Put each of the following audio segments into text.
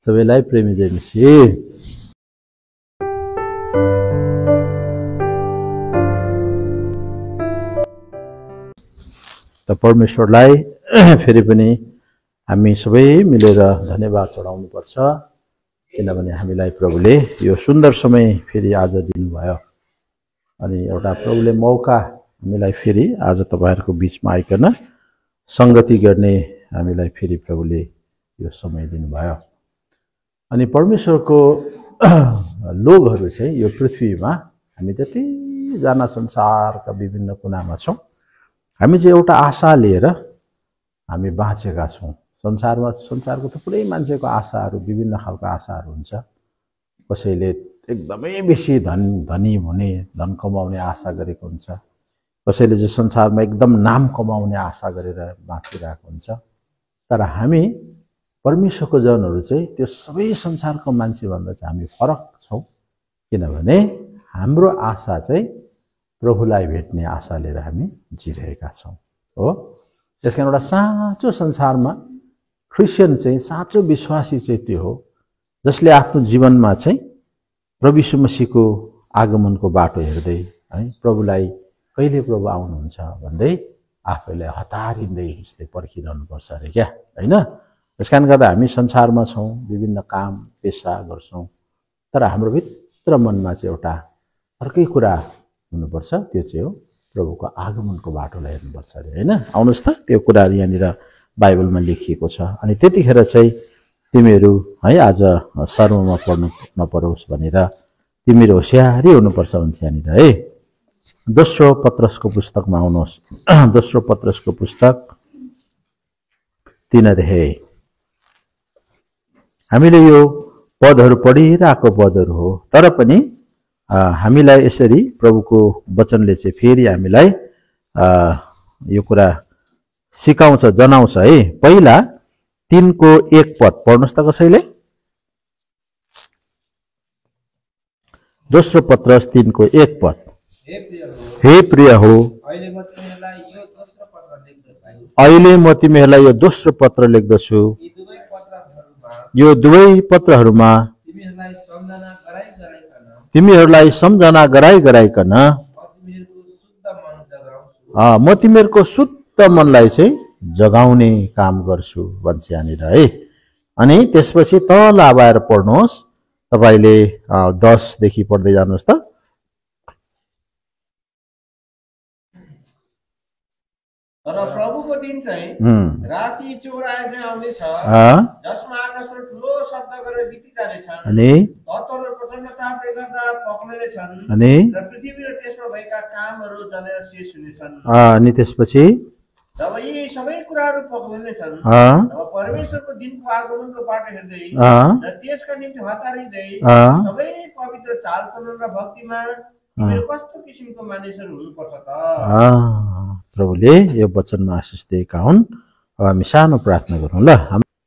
सबैलाई प्रेमी जय मसीह। त परमेश्वरलाई फेरि पनि हामी सबै मिलेर धन्यवाद चढाउनु पर्छ, किनभने हामीलाई प्रभुले यो सुन्दर समय फेरि आज दिनुभयो। अनि एउटा प्रभुले मौका हामीलाई फेरि आज तपाईहरुको बीचमा आइकन संगति गर्ने हामीलाई फेरि प्रभुले यो समय दिनुभयो। अनि परमेश्वरको लोगहरु चाहिँ यो पृथ्वीमा हामी जति जना संसारका विभिन्न कुनामा छौं, हामी चाहिँ एउटा आशा लिएर हामी बाँचेका छौं। संसारमा संसारको थुप्रै मान्छेको आशाहरु विभिन्न खालका आशाहरु हुन्छ। कसैले एकदमै बेसी धनी हुने, धन कमाउने आशा गरेको हुन्छ। कसैले चाहिँ संसारमा एकदम नाम कमाउने आशा गरेर बाँचिरहेको हुन्छ। तर हामी परमेश्वरको जनहरु चाहिँ त्यो सबै संसारको मान्छे भन्दा चाहिँ हामी फरक छौं, किनभने हाम्रो आशा चाहिँ प्रभुलाई भेट्ने आशा लिएर हामी जिरहेका छौं। हो, त्यसकारण एउटा साँचो संसारमा क्रिश्चियन चाहिँ साँचो विश्वासी चाहिँ त्यो हो जसले आफ्नो जीवनमा चाहिँ प्रभु यीशु मसीहको आगमनको बाटो हेर्दै है प्रभुलाई कहिले प्रभु आउनुहुन्छ भन्दै आफैलाई हतारिँदै उसले पर्खिरहनु पर्छ रे क्या, हैन। त्यसकारण गर्दा हामी संसारमा छौं, विभिन्न काम पेशा गर्छौं, तर हाम्रो भित्र मनमा चाहिँ एउटा अर्कै कुरा हुनुपर्छ, त्यो चाहिँ हो प्रभुको आगमनको बाटोलाई हेर्नुपर्छ रे, हैन। आउनुस् त त्यो कुराहरु यहाँनिर बाइबलमा लेखिएको छ। अनि त्यतिखेर चाहिँ तिमीहरू है आज सर्वमा पढ्नु नपरोस् भनेर तिमीहरू होशियारी हुनुपर्छ भन्छ यहाँनिर है। दोस्रो पत्रसको पुस्तकमा आउनुहोस्। दोस्रो पत्रसको पुस्तक 3 अध्याय। हामीले यो पदहरू पढिरहेको पदहरू हो, तर पनि हामीलाई यसरी प्रभुको वचनले चाहिँ फेरि हामीलाई यो कुरा सिकाउँछ, जनाउँछ है। पहिला 3 को 1 पद पढ्नुस् त कसैले। दोस्रो पत्रस 3 को 1 पद। हे प्रिय हो, अहिले म तिमीहरूलाई यो दोस्रो पत्र लेख्दछु। यो दुवै पत्रहरूमा तिमीहरूलाई सम्झना गराइकन म तिमीहरूको शुद्ध मनलाई चाहिँ जगाउने काम गर्छु भन्छ यहाँनिर है। अनि त्यसपछि तल आएर पढ्नुहोस्, तपाईले 10 देखि पढ्दै जानुहोस् त। तर प्रभुको दिन चाहिँ राति चोराएमै आउनेछ, जसमा आकाशमा ठुलो शब्द गरेर बितिजानेछन्, अनि तत्त्वहरू प्रचण्ड तापले गर्दा पक्लिनेछन्, अनि र पृथ्वी र त्यसमा भएका कामहरू जलेर शेष हुनेछन्। अनि त्यसपछि जब यी सबै कुराहरू पक्लिनेछन्, तब परमेश्वरको दिनको आगमनको बाटो हेर्दै र त्यसका निम्ति हतारिँदै सबै पवित्र चालचलन र भक्तिमा तिमीहरू कस्तो किसिमको मानिसहरू हुनुपर्छ त। प्रभुले यो वचनमा आशिष दिएका हुन्। अब हामी सानो प्रार्थना गरौँ ल।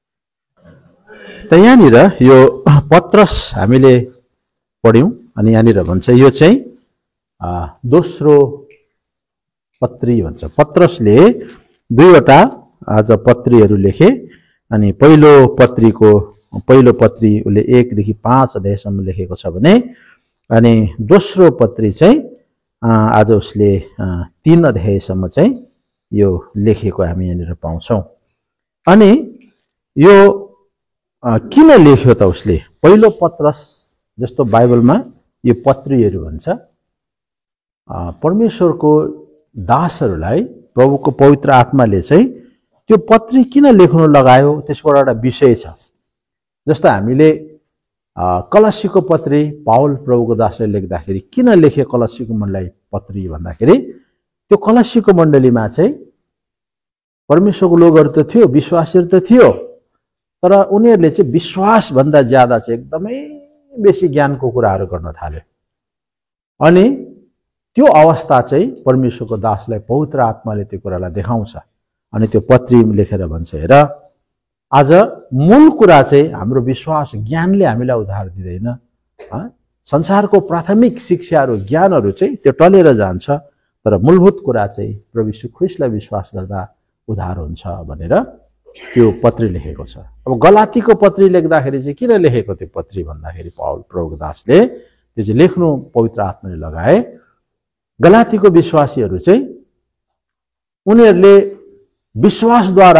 त यहाँनिर यो पत्रस हामीले पढ्यौं, अनि यहाँनिर भन्छ यो चाहिँ दोस्रो पत्री भन्छ। पत्रसले 2वटा आज पत्रीहरू लेखे। अनि पहिलो पत्री उसले 1 देखि 5 अध्यायसम्म लेखेको छ भने, अनि दोस्रो पत्री चाहिँ आज उसले 3 अध्यायसम्म चाहिँ यो लेखेको हामी यहाँनिर पाउँछौं। अनि यो किन लेख्यो त उसले? पहिलो पत्रस जस्तो बाइबलमा यो पत्रीहरू भन्छ, परमेश्वरको दासहरूलाई प्रभुको पवित्र आत्माले चाहिँ त्यो पत्री किन लेख्नु लगायो त्यसको एउटा विषय छ। जस्तो हामीले कलसीको पत्री पाउल प्रभुको दासले लेख्दाखेरि किन लेखे कलसीको मण्डलीलाई पत्री भन्दाखेरि, त्यो कलसीको मण्डलीमा चाहिँ परमेश्वरको लोगहरु त थियो, विश्वासीहरु त थियो, तर उनीहरूले चाहिँ विश्वास भन्दा ज्यादा चाहिँ एकदमै बेसी ज्ञानको कुराहरू गर्न थाले। अनि त्यो अवस्था चाहिँ परमेश्वरको दासलाई पवित्र आत्माले त्यो कुरालाई देखाउँछ। अनि त्यो पत्री लेखेर भन्छ, हेर आज मूल कुरा चाहिँ हाम्रो विश्वास ज्ञानले हामीलाई उद्धार दिँदैन। संसारको प्राथमिक शिक्षाहरू ज्ञानहरू चाहिँ त्यो टलेर जान्छ, तर मूलभूत कुरा चाहिँ प्रभु यीशु ख्रीष्टलाई विश्वास गर्दा उद्धार हुन्छ भनेर त्यो पत्री लेखेको छ। अब गलातीको पत्री लेख्दाखेरि चाहिँ किन लेखेको त्यो पत्री भन्दाखेरि पाउल प्रभुको दासले त्यो चाहिँ लेख्नु पवित्र आत्माले लगाए। गलातीको विश्वासीहरू चाहिँ उनीहरूले विश्वासद्वारा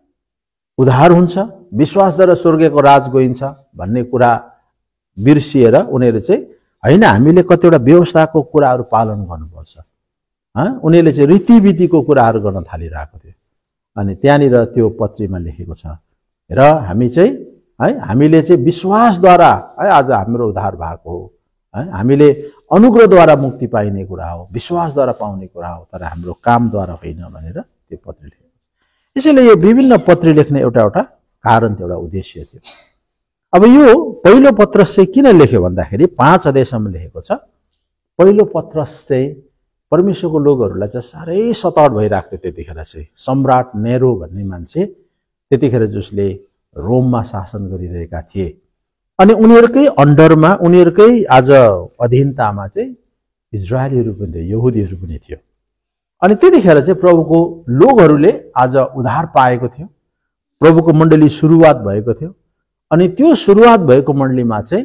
उद्धार हुन्छ, विश्वासद्वारा स्वर्गको राज गइन्छ भन्ने कुरा बिर्सिएर उनीहरू चाहिँ हैन हामीले कतिवटा व्यवस्थाको कुराहरू पालन गर्नुपर्छ, उनीहरूले चाहिँ रीतिविधिको कुराहरू गर्न थालिरहेको थियो। अनि त्यहाँनिर त्यो पत्रीमा लेखेको छ र हामी चाहिँ हामीले चाहिँ विश्वासद्वारा आज हाम्रो उद्धार भएको हो, हामीले अनुग्रहद्वारा मुक्ति पाइने कुरा हो, विश्वासद्वारा पाउने कुरा हो, तर हाम्रो कामद्वारा होइन भनेर त्यो पत्री लेखेको छ। यसैले यो विभिन्न पत्री लेख्ने एउटा कारण थियो, एउटा उद्देश्य थियो। अब यो पहिलो पत्रस चाहिँ किन लेख्यो भन्दाखेरि 5 अध्यायसम्म लेखेको छ। पहिलो पत्रस चाहिँ परमेश्वरको लोकहरूलाई चाहिँ साह्रै सतावट भइरहेको थियो। त्यतिखेर चाहिँ सम्राट नेरो भन्ने मान्छे त्यतिखेर जसले रोममा शासन गरिरहेका थिए अनि उनीहरूकै अन्डरमा उनीहरूकै आज अधीनतामा चाहिँ इजरायलीहरू पनि थियो, यहुदीहरू पनि थियो। अनि त्यतिखेर चाहिँ प्रभुको लोकहरूले आज उद्धार पाएको थियो, प्रभुको मण्डली सुरुवात भएको थियो। अनि त्यो सुरुवात भएको मण्डलीमा चाहिँ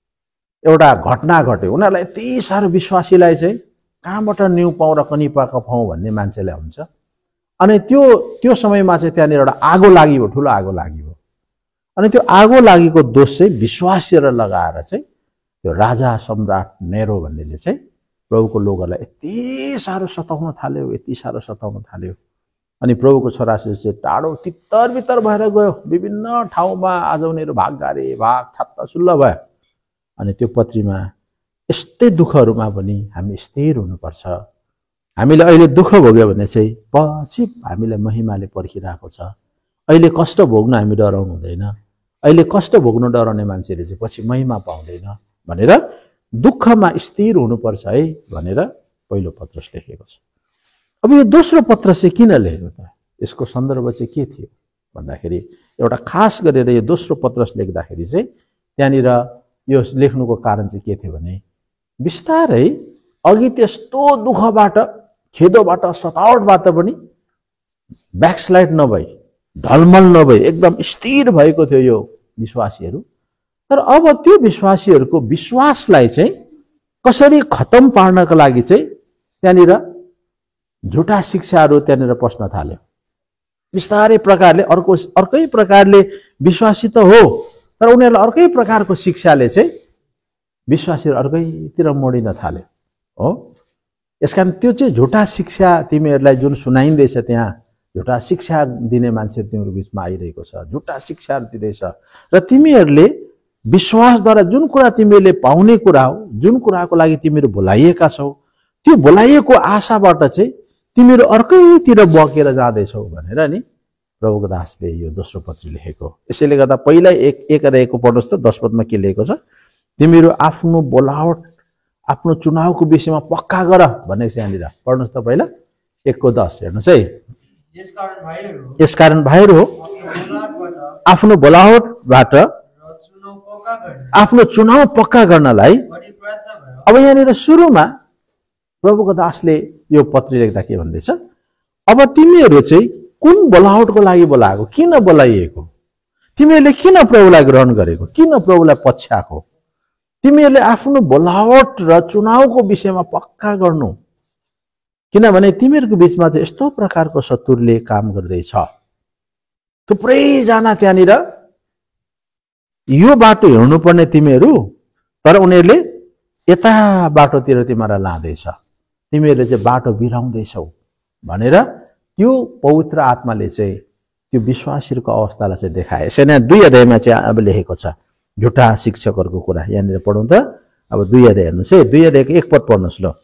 एउटा घटना घट्यो। उनीहरूलाई यति साह्रो विश्वासीलाई चाहिँ कहाँबाट न्यु पाउँ र कनी पाएको पाउँ भन्ने मान्छेलाई हुन्छ। अनि त्यो समयमा चाहिँ त्यहाँनिर एउटा आगो लाग्यो, ठुलो आगो लाग्यो। अनि त्यो आगो लागेको दोष चाहिँ विश्वासीहरू लगाएर चाहिँ त्यो राजा सम्राट नेरो भन्नेले चाहिँ प्रभुको लोकहरूलाई यति साह्रो सताउन थाल्यो, यति साह्रो सताउन थाल्यो। अनि प्रभुको छोराछोरी चाहिँ टाढो तितर बितर भएर गयो, विभिन्न ठाउँमा आज उनीहरू भाग गारे, भाग छात्तासुल्ल भयो। अनि त्यो पत्रीमा यस्तै दुःखहरूमा पनि हामी स्थिर हुनुपर्छ। हामीले अहिले दुःख भोग्यो भने चाहिँ पछि हामीलाई महिमाले पर्खिरहेको छ। अहिले कष्ट भोग्न हामी डराउनु हुँदैन। अहिले कष्ट भोग्नु डराउने मान्छेले चाहिँ पछि महिमा पाउँदैन भनेर दुःखमा स्थिर हुनुपर्छ है भनेर पहिलो पत्रस लेखेको छ। अब यो दोस्रो पत्र चाहिँ किन लेखेको त? यसको सन्दर्भ चाहिँ के थियो भन्दाखेरि एउटा खास गरेर यो दोस्रो पत्रस लेख्दाखेरि चाहिँ त्यहाँनिर यो लेख्नुको कारण चाहिँ के थियो भने बिस्तारै अघि त्यस्तो दुःखबाट, खेदोबाट, सतावटबाट पनि ब्याकस्लाइड नभई, ढलमल नभई एकदम स्थिर भएको थियो यो विश्वासीहरू। तर अब त्यो विश्वासीहरूको विश्वासलाई चाहिँ कसरी खत्तम पार्नको लागि चाहिँ त्यहाँनिर झुटा शिक्षाहरू त्यहाँनिर पस्न थाल्यो। बिस्तारै प्रकारले अर्कै प्रकारले विश्वासी त हो, तर उनीहरूलाई अर्कै प्रकारको शिक्षाले चाहिँ विश्वासीहरू अर्कैतिर मोडिन थाल्यो हो। यसकारण त्यो चाहिँ झुटा शिक्षा तिमीहरूलाई जुन सुनाइँदैछ, त्यहाँ झुटा शिक्षा दिने मान्छेहरू तिम्रो बिचमा आइरहेको छ, झुटा शिक्षा दिँदैछ। र तिमीहरूले विश्वासद्वारा जुन कुरा तिमीहरूले पाउने कुरा हो, जुन कुराको लागि तिमीहरू बोलाइएका छौ, त्यो बोलाइएको आशाबाट चाहिँ तिमीहरू अर्कैतिर बगेर जाँदैछौ भनेर नि प्रभुको दासले यो दोस्रो पत्री लेखेको। यसैले गर्दा पहिला एक अध्यायको पढ्नुहोस् त, 10 पदमा के लेखेको छ? तिमीहरू आफ्नो बोलावट, आफ्नो चुनावको विषयमा पक्का गर भनेको छ यहाँनिर। पढ्नुहोस् त पहिला 1:10 हेर्नुहोस् है। यसकारण भाइहरू हो आफ्नो बोलावटबाट आफ्नो चुनाव पक्का गर्नलाई। अब यहाँनिर सुरुमा प्रभुको दासले यो पत्री लेख्दा के भन्दैछ? अब तिमीहरू चाहिँ कुन बोलावटको लागि बोलाएको, किन बोलाइएको, तिमीहरूले किन प्रभुलाई ग्रहण गरेको, किन प्रभुलाई पछ्याएको, तिमीहरूले आफ्नो बोलावट र चुनावको विषयमा पक्का गर्नु। किनभने तिमीहरूको बिचमा चाहिँ यस्तो प्रकारको शत्रुले काम गर्दैछ। थुप्रैजना त्यहाँनिर यो बाटो हिँड्नुपर्ने तिमीहरू, तर उनीहरूले यता बाटोतिर तिमीलाई लाँदैछ, तिमीहरूले चाहिँ बाटो बिराउँदैछौ भनेर त्यो पवित्र आत्माले चाहिँ त्यो विश्वासीहरूको अवस्थालाई चाहिँ देखाए। यसैले 2 अध्यायमा चाहिँ अब लेखेको छ झुटा शिक्षकहरूको कुरा। यहाँनिर पढौँ त, अब 2 अध्याय हेर्नुहोस् है। 2 अध्यायको 1 पद पढ्नुहोस् ल।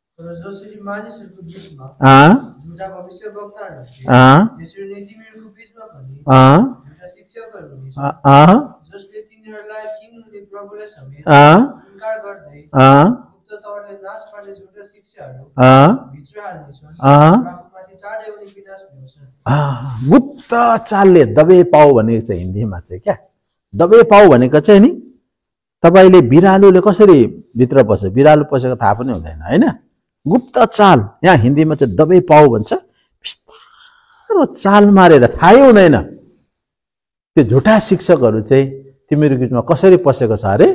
गुप्त चालले दबे पाउ भनेको चाहिँ हिन्दीमा चाहिँ क्या दबे पाउ भनेको चाहिँ नि तपाईले बिरालुले कसरी भित्र पस्छ, बिरालु पसेको थाहा पनि हुँदैन हैन। गुप्त चाल, यहाँ हिन्दीमा चाहिँ दबे पाउ भन्छ। बिस्तारो चाल मारेर थाहै हुँदैन त्यो झुटा शिक्षकहरू चाहिँ तिमीहरू बिचमा कसरी पसेको छ अरे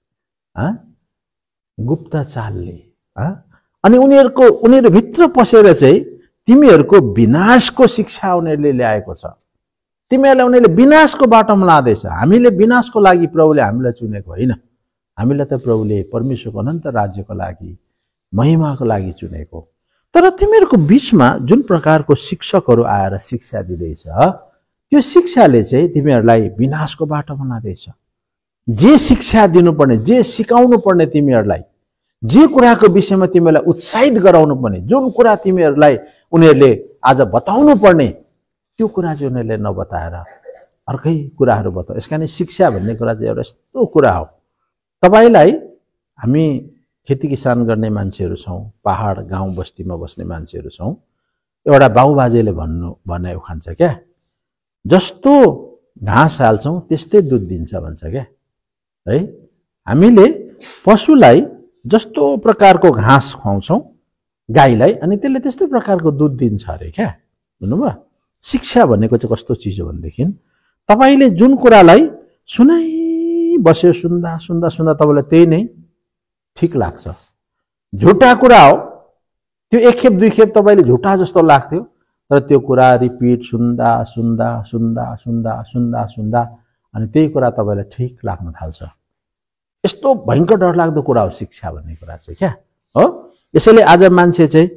गुप्त चालले अनि उनीहरू भित्र पसेर चाहिँ तिमीहरूको विनाशको शिक्षा उनीहरूले ल्याएको छ। तिमीहरूलाई उनीहरूले विनाशको बाटोमा लाँदैछ। हामीले विनाशको लागि प्रभुले हामीलाई चुनेको होइन, हामीलाई त प्रभुले परमेश्वरको अनन्त राज्यको लागि महिमाको लागि चुनेको। तर तिमीहरूको बिचमा जुन प्रकारको शिक्षकहरू आएर शिक्षा दिँदैछ त्यो शिक्षाले चाहिँ तिमीहरूलाई विनाशको बाटोमा लाँदैछ। जे शिक्षा दिनुपर्ने, जे सिकाउनु पर्ने, तिमीहरूलाई जे कुराको विषयमा तिमीलाई उत्साहित गराउनु पर्ने, जुन कुरा तिमीहरूलाई उनीहरूले आज बताउनु पर्ने, त्यो कुरा चाहिँ उनीहरूले नबताएर अर्कै कुराहरू बताऊ। यसकारण शिक्षा भन्ने कुरा चाहिँ एउटा यस्तो कुरा हो। तपाईलाई हामी खेती किसान गर्ने मान्छेहरू छौँ, पहाड गाउँ बस्तीमा बस्ने मान्छेहरू छौँ। एउटा बाउबाजेले भने उखान्छ क्या, जस्तो घाँस हाल्छौँ त्यस्तै दुध दिन्छ भन्छ क्या है। हामीले पशुलाई जस्तो प्रकारको घाँस खुवाउँछौँ गाईलाई, अनि त्यसले त्यस्तै प्रकारको दुध दिन्छ अरे क्या। बुझ्नुभयो? शिक्षा भनेको चाहिँ कस्तो चिज हो भनेदेखि तपाईँले जुन कुरालाई सुनाइ बस्यो, सुन्दा सुन्दा सुन्दा तपाईँलाई त्यही नै ठिक लाग्छ। झुटा कुरा हो त्यो, एक खेप दुई खेप तपाईँले झुटा जस्तो लाग्थ्यो, तर त्यो कुरा रिपिट सुन्दा सुन्दा सुन्दा सुन्दा सुन्दा सुन्दा अनि त्यही कुरा तपाईँलाई ठिक लाग्न थाल्छ। यस्तो भयङ्कर डरलाग्दो कुरा हो शिक्षा भन्ने कुरा चाहिँ क्या हो। यसैले आज मान्छे चाहिँ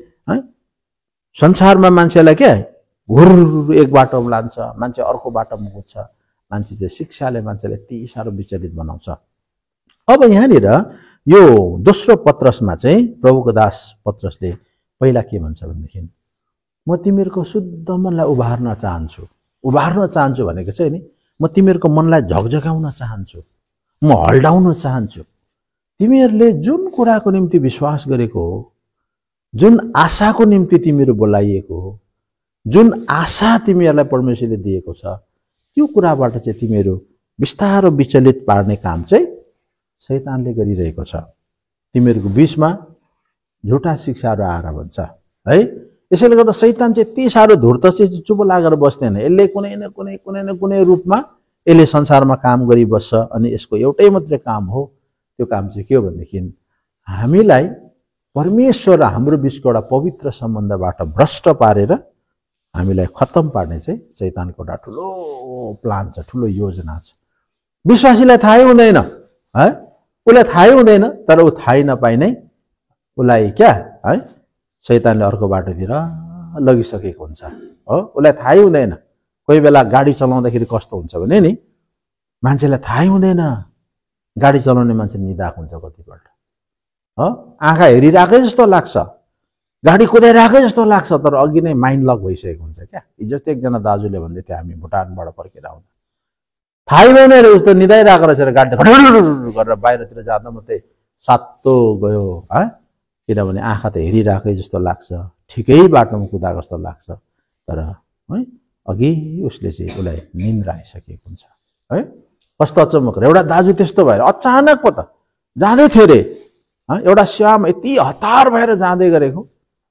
संसारमा मान्छेलाई क्या घुर एक बाटोमा लान्छ, मान्छे अर्को बाटोमा पुग्छ। मान्छे चाहिँ शिक्षाले मान्छेलाई यति साह्रो विचलित बनाउँछ। अब यहाँनिर यो दोस्रो पत्रसमा चाहिँ प्रभुको दास पत्रसले पहिला के भन्छ भनेदेखि, म तिमीहरूको शुद्ध मनलाई उभार्न चाहन्छु। उभार्न चाहन्छु भनेको चाहिँ नि, म तिमीहरूको मनलाई झकझकाउन चाहन्छु, म हल्डाउन चाहन्छु। तिमीहरूले जुन कुराको निम्ति विश्वास गरेको हो, जुन आशाको निम्ति तिमीहरू बोलाइएको हो, जुन आशा तिमीहरूलाई परमेश्वरले दिएको छ, त्यो कुराबाट चाहिँ तिमीहरू बिस्तारो विचलित पार्ने काम चाहिँ शैतानले गरिरहेको छ। तिमीहरूको बिचमा झुटा शिक्षाहरू आएर भन्छ है। यसैले गर्दा शैतान चाहिँ यति साह्रो धूर्त चाहिँ चुप लागेर बस्दैन। यसले कुनै न कुनै कुनै न कुनै रूपमा यसले संसारमा काम गरिबस्छ। अनि यसको एउटै मात्रै काम हो, त्यो काम चाहिँ के हो भनेदेखि हामीलाई परमेश्वर र हाम्रो बिचको एउटा पवित्र सम्बन्धबाट भ्रष्ट पारेर हामीलाई खत्तम पार्ने चाहिँ शैतानको एउटा ठुलो प्लान छ, ठुलो योजना छ। विश्वासीलाई थाहै हुँदैन है, उसलाई थाहै हुँदैन, तर ऊ थाहै नपाइ नै उसलाई क्या है शैतानले अर्को बाटोतिर लगिसकेको हुन्छ हो। उसलाई थाहै हुँदैन। कोही बेला गाडी चलाउँदाखेरि कस्तो हुन्छ भने नि, मान्छेलाई थाहै हुँदैन, गाडी चलाउने मान्छे निदाएको हुन्छ कतिपल्ट हो। आँखा हेरिरहेकै जस्तो लाग्छ, गाडी कुदाइरहेकै जस्तो लाग्छ, तर अघि नै माइन्ड लक भइसकेको हुन्छ क्या। हिजो एकजना दाजुले भन्दै थियो, हामी भुटानबाट फर्केर आउँदा थाहै भएन रे, उस्तो निदाइरहेको रहेछ र गाडी गरेर बाहिरतिर जाँदा मात्रै सातो गयो है। किनभने आँखा त हेरिरहेकै जस्तो लाग्छ, ठिकै बाटोमा कुदाएको जस्तो लाग्छ, तर है अघि उसले चाहिँ उसलाई निन्द्रा आइसकेको हुन्छ है। कस्तो अचम्मक। एउटा दाजु त्यस्तो भएर अचानक पो त जाँदै थियो रे, एउटा श्याम यति हतार भएर जाँदै गरेको,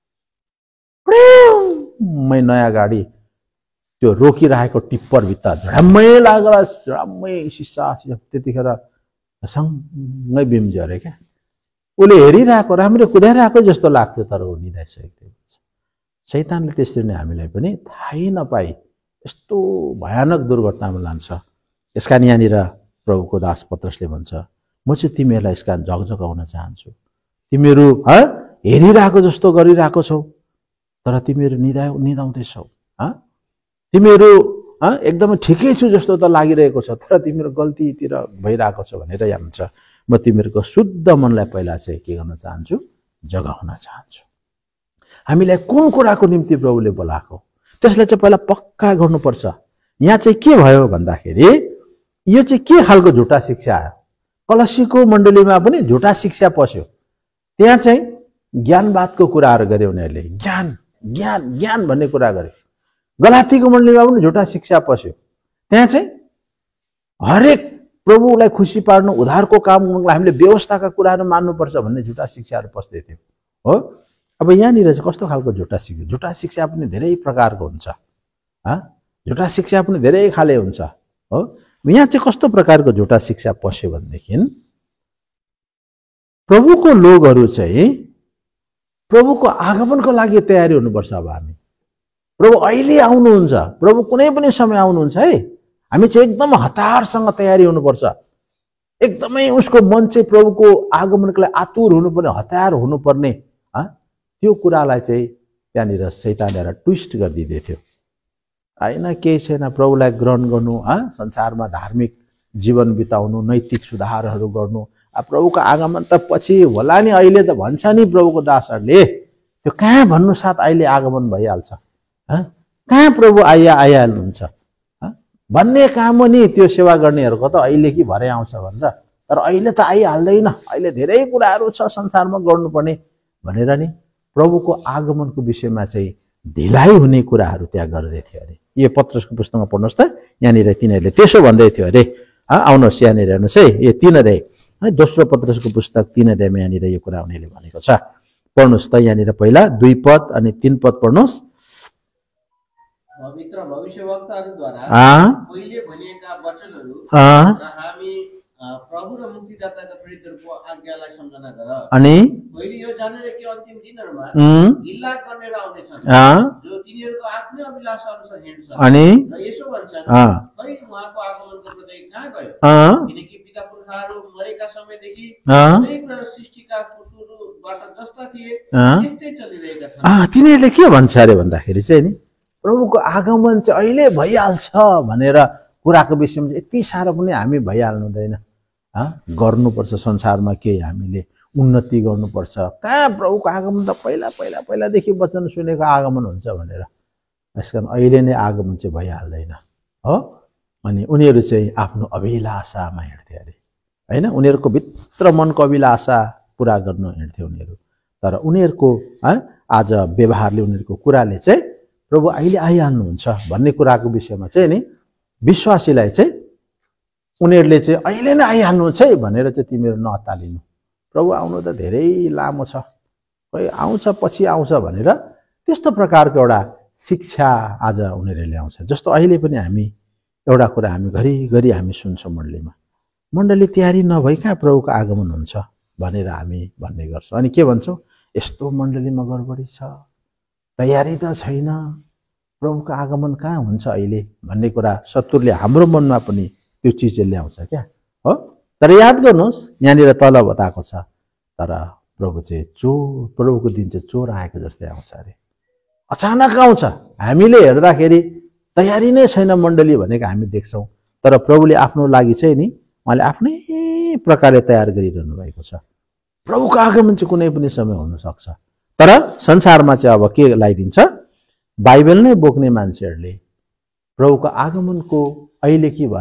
मै नयाँ गाडी त्यो रोकिरहेको टिप्परभित्र झडम्मै लागेर झडम्मै सिसा त्यतिखेर सँगै बिम्ज्यो अरे क्या। उसले हेरिरहेको राम्रै कुदाइरहेको जस्तो लाग्थ्यो, तर ऊ निदाइसकेको थियो। शैतानले त्यसरी नै हामीलाई पनि थाहै नपाई यस्तो भयानक दुर्घटनामा लान्छ। यसकारण यहाँनिर प्रभुको दास पत्रसले भन्छ, म चाहिँ तिमीहरूलाई यसकारण झकझकाउन चाहन्छु। तिमीहरू हेरिरहेको जस्तो गरिरहेको छौ, तर तिमीहरू निदाउँदैछौ। तिमीहरू एकदमै ठिकै छु जस्तो त लागिरहेको छ, तर तिमीहरू गल्तीतिर भइरहेको छ भनेर यहाँ भन्छ, म तिमीहरूको शुद्ध मनलाई पहिला चाहिँ के गर्न चाहन्छु, जगाउन चाहन्छु। हामीलाई कुन कुराको निम्ति प्रभुले बोलाएको त्यसलाई चाहिँ पहिला पक्का गर्नुपर्छ। यहाँ चाहिँ के भयो भन्दाखेरि यो चाहिँ के खालको झुटा शिक्षा आयो, कलसीको मण्डलीमा पनि झुटा शिक्षा पस्यो। त्यहाँ चाहिँ ज्ञानवादको कुराहरू गरे उनीहरूले, ज्ञान ज्ञान ज्ञान भन्ने कुरा गरे। गलातीको मण्डलीमा पनि झुटा शिक्षा पस्यो। त्यहाँ चाहिँ हरेक प्रभुलाई खुसी पार्नु, उद्धारको काम गर्नुलाई हामीले व्यवस्थाका कुराहरू मान्नुपर्छ भन्ने झुटा शिक्षाहरू पस्दै थियो हो। अब यहाँनिर चाहिँ कस्तो खालको झुटा शिक्षा? झुटा शिक्षा पनि धेरै प्रकारको हुन्छ। झुटा शिक्षा पनि धेरै खाले हुन्छ। हो। यहाँ चाहिँ कस्तो प्रकारको झुटा शिक्षा पस्यो भनेदेखि प्रभुको लोगहरू चाहिँ प्रभुको आगमनको लागि तयारी हुनुपर्छ। अब हामी प्रभु अहिले आउनुहुन्छ, प्रभु कुनै पनि समय आउनुहुन्छ है, हामी चाहिँ एकदम हतारसँग तयारी हुनुपर्छ। एकदमै उसको मन चाहिँ प्रभुको आगमनको लागि आतुर हुनुपर्ने, हतार हुनुपर्ने, त्यो कुरालाई चाहिँ त्यहाँनिर शैतानले ट्विस्ट गरिदिँदै थियो। होइन केही छैन, प्रभुलाई ग्रहण गर्नु, संसारमा धार्मिक जीवन बिताउनु, नैतिक सुधारहरू गर्नु, प्रभुको आगमन त पछि होला नि, अहिले त भन्छ नि प्रभुको दासहरूले, त्यो कहाँ भन्नु साथ अहिले आगमन भइहाल्छ, कहाँ प्रभु आइहाल्नुहुन्छ भन्ने काम हो नि त्यो सेवा गर्नेहरूको त अहिले कि भरे आउँछ भनेर। तर अहिले त आइहाल्दैन, अहिले धेरै कुराहरू छ संसारमा गर्नुपर्ने भनेर नि प्रभुको आगमनको विषयमा चाहिँ ढिलाइ हुने कुराहरू त्यहाँ गर्दै थियो अरे। यो पत्रसको पुस्तकमा पढ्नुहोस् त, यहाँनिर तिनीहरूले त्यसो भन्दै थियो अरे। आउनुहोस् यहाँनिर हेर्नुहोस् है, यो 3 अध्याय है, दोस्रो पत्रसको पुस्तक 3 अध्यायमा यहाँनिर यो कुरा उनीहरूले भनेको छ। पढ्नुहोस् त यहाँनिर पहिला 2 पद अनि 3 पद पढ्नुहोस्। पवित्र भविष्यवक्ताहरूद्वारा पहिले भनिएका वचनहरू र हामी प्रभु र मुक्तिदाताका प्रेरितहरूको आज्ञालाई सम्झना गर। अनि पहिले यो जानेर कि अन्तिम दिनहरूमा गिल्ला गर्नेर आउनेछन् जो तिनीहरूको आफ्नै अभिलाष अनुसार हिँड्छन् अनि र यसो भन्छन्, खै उहाँको आगमनको प्रत्यय कहाँ गयो? किनकि पिता पुर्खाहरू मरेका समयदेखि सबै कुरा सृष्टिका सुरुबाट जस्ता थिए त्यस्तै चलिरहेका छन्। तिनीहरूले के भन्छ अरे भन्दाखेरि चाहिँ नि प्रभुको आगमन चाहिँ अहिले भइहाल्छ भनेर कुराको विषयमा यति साह्रो पनि हामी भइहाल्नु हुँदैन। गर्नुपर्छ संसारमा केही हामीले उन्नति गर्नुपर्छ। कहाँ प्रभुको आगमन त पहिलादेखि वचन सुनेको आगमन हुन्छ भनेर, यसकारण अहिले नै आगमन चाहिँ भइहाल्दैन हो। अनि उनीहरू चाहिँ आफ्नो अभिलाषामा हिँड्थे अरे होइन, उनीहरूको भित्र मनको अभिलाषा पुरा गर्न हिँड्थे उनीहरू। तर उनीहरूको आज व्यवहारले, उनीहरूको कुराले चाहिँ प्रभु अहिले आइहाल्नुहुन्छ भन्ने कुराको विषयमा चाहिँ नि विश्वासीलाई चाहिँ उनीहरूले चाहिँ अहिले नै आइहाल्नुहुन्छ है भनेर चाहिँ तिमीहरू नअत्तालिनु, प्रभु आउनु त धेरै लामो छ, खै आउँछ पछि आउँछ भनेर त्यस्तो प्रकारको एउटा शिक्षा आज उनीहरूले ल्याउँछ। जस्तो अहिले पनि हामी एउटा कुरा हामी घरिघरि हामी सुन्छौँ मण्डली तयारी नभई कहाँ प्रभुको आगमन हुन्छ भनेर हामी भन्ने गर्छौँ। अनि के भन्छौँ, यस्तो मण्डलीमा गडबडी छ, तयारी त छैन, प्रभुको आगमन कहाँ हुन्छ अहिले भन्ने कुरा शत्रुले हाम्रो मनमा पनि त्यो चिजले ल्याउँछ क्या हो। तर याद गर्नुहोस् यहाँनिर तल बताएको छ, तर प्रभु चाहिँ प्रभुको दिन चाहिँ चोर आएको जस्तै आउँछ अरे, अचानक आउँछ। हामीले हेर्दाखेरि तयारी नै छैन मण्डली भनेको हामी देख्छौँ, तर प्रभुले आफ्नो लागि चाहिँ नि उहाँले आफ्नै प्रकारले तयार गरिरहनु भएको छ। प्रभुको आगमन चाहिँ कुनै पनि समय हुनसक्छ। तर संसारमा चाहिँ अब के लगाइदिन्छ, बाइबल नै बोक्ने मान्छेहरूले प्रभुको आगमनको अहिले कि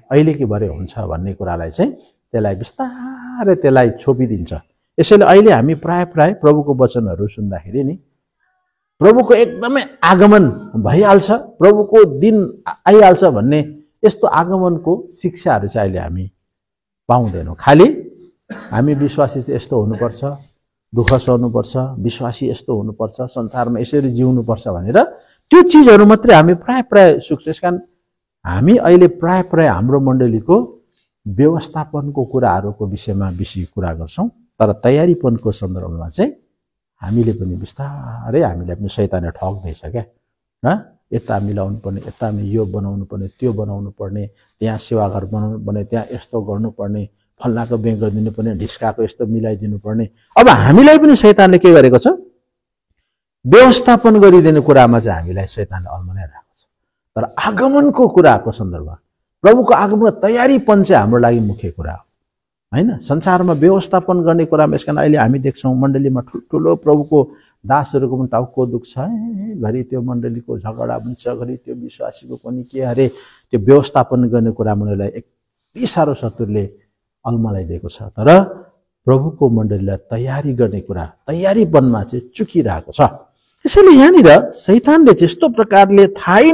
भरे हुन्छ भन्ने कुरालाई चाहिँ त्यसलाई बिस्तारै त्यसलाई छोपिदिन्छ। यसैले अहिले हामी प्राय प्रभुको वचनहरू सुन्दाखेरि नि प्रभुको एकदमै आगमन भइहाल्छ, प्रभुको दिन आइहाल्छ भन्ने यस्तो आगमनको शिक्षाहरू चाहिँ अहिले हामी पाउँदैनौँ। खालि हामी विश्वासी चाहिँ यस्तो हुनुपर्छ, दुःख सहनुपर्छ, विश्वासी यस्तो हुनुपर्छ, संसारमा यसरी जिउनुपर्छ भनेर त्यो चिजहरू मात्रै हामी प्राय सुक्छ। यसकारण हामी अहिले प्राय हाम्रो मण्डलीको व्यवस्थापनको कुराहरूको विषयमा बेसी कुरा गर्छौँ। तर तयारीपनको सन्दर्भमा चाहिँ हामीले पनि बिस्तारै हामीलाई पनि शैतानले ठग्दैछ क्या। यता मिलाउनु पर्ने, यता यो बनाउनु पर्ने, त्यो बनाउनु पर्ने, त्यहाँ सेवाघर बनाउनु पर्ने, त्यहाँ यस्तो गर्नुपर्ने, फल्लाको बिहे गरिदिनु पर्ने, ढिस्काको यस्तो मिलाइदिनु पर्ने। अब हामीलाई पनि शैतानले के गरेको छ, व्यवस्थापन गरिदिने कुरामा चाहिँ हामीलाई शैतानले अल्मल्याइरहेको छ। तर आगमनको कुराको सन्दर्भमा प्रभुको आगमनको तयारीपन चाहिँ हाम्रो लागि मुख्य कुरा हो होइन। संसारमा व्यवस्थापन गर्ने कुरामा यसकारण अहिले हामी देख्छौँ मण्डलीमा ठुल्ठुलो प्रभुको दासहरूको पनि टाउको दुख्छ, घरि त्यो मण्डलीको झगडा हुन्छ, घरि त्यो विश्वासीको पनि के अरे त्यो व्यवस्थापन गर्ने कुरामा उनीहरूलाई यति साह्रो शत्रुले अल्मलाइदिएको छ। तर प्रभुको मण्डलीलाई तयारी गर्ने कुरा, तयारीपनमा चाहिँ चुकिरहेको छ। त्यसैले यहाँनिर शैतानले त्यस्तो प्रकारले थाहै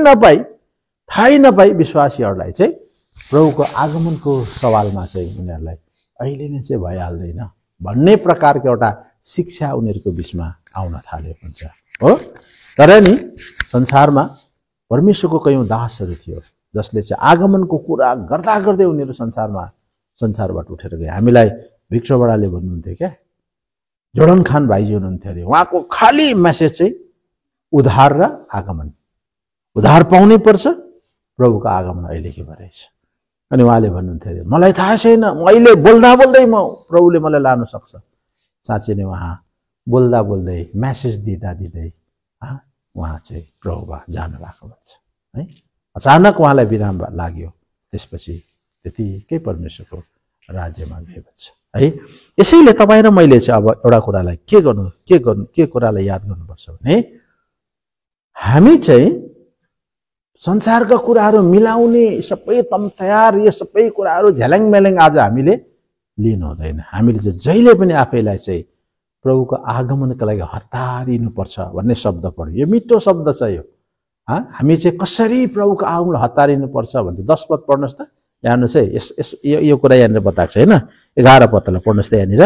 नपाई विश्वासीहरूलाई चाहिँ प्रभुको आगमनको सवालमा चाहिँ उनीहरूलाई अहिले नै चाहिँ भइहाल्दैन भन्ने प्रकारको एउटा शिक्षा उनीहरूको बिचमा आउन थालेको हुन्छ हो। तर नि संसारमा परमेश्वरको कयौं दासहरू थियो, जसले चाहिँ आगमनको कुरा गर्दा गर्दै उनीहरू संसारबाट उठेर गए। हामीलाई भिक्टर बडाले भन्नुहुन्थ्यो क्या, जोडन खान भाइजी हुनुहुन्थ्यो अरे, उहाँको खाली मेसेज चाहिँ उद्धार र आगमन, उद्धार पाउनै पर्छ, प्रभुको आगमन अहिले के भएछ। अनि उहाँले भन्नुहुन्थ्यो अरे मलाई थाहा छैन, मैले बोल्दा बोल्दै प्रभुले मलाई लानु सक्छ। साँच्चै नै उहाँ बोल्दा बोल्दै मेसेज दिँदा दिँदै उहाँ चाहिँ प्रभुमा जानु भएको भन्छ है। अचानक उहाँलाई विराम लाग्यो, त्यसपछि त्यतिकै परमेश्वरको राज्यमा गए भन्छ है। यसैले तपाईँ र मैले चाहिँ अब एउटा कुरालाई के कुरालाई याद गर्नुपर्छ भने हामी चाहिँ संसारका कुराहरू मिलाउने सबै तयार, यो सबै कुराहरू झ्याल्याङ मेल्याङ आज हामीले लिनु हुँदैन। हामीले चाहिँ जहिले पनि आफैलाई चाहिँ प्रभुको आगमनको लागि हतारिनुपर्छ भन्ने शब्द पढ्यो। यो मिठो शब्द छ यो। हामी चाहिँ कसरी प्रभुको आगमन हतारिनुपर्छ भन्छ। 10 पद पढ्नुहोस् त, हेर्नुहोस् है, यो कुरा यहाँनिर बताएको छ होइन। 11 पदलाई पढ्नुहोस् त यहाँनिर।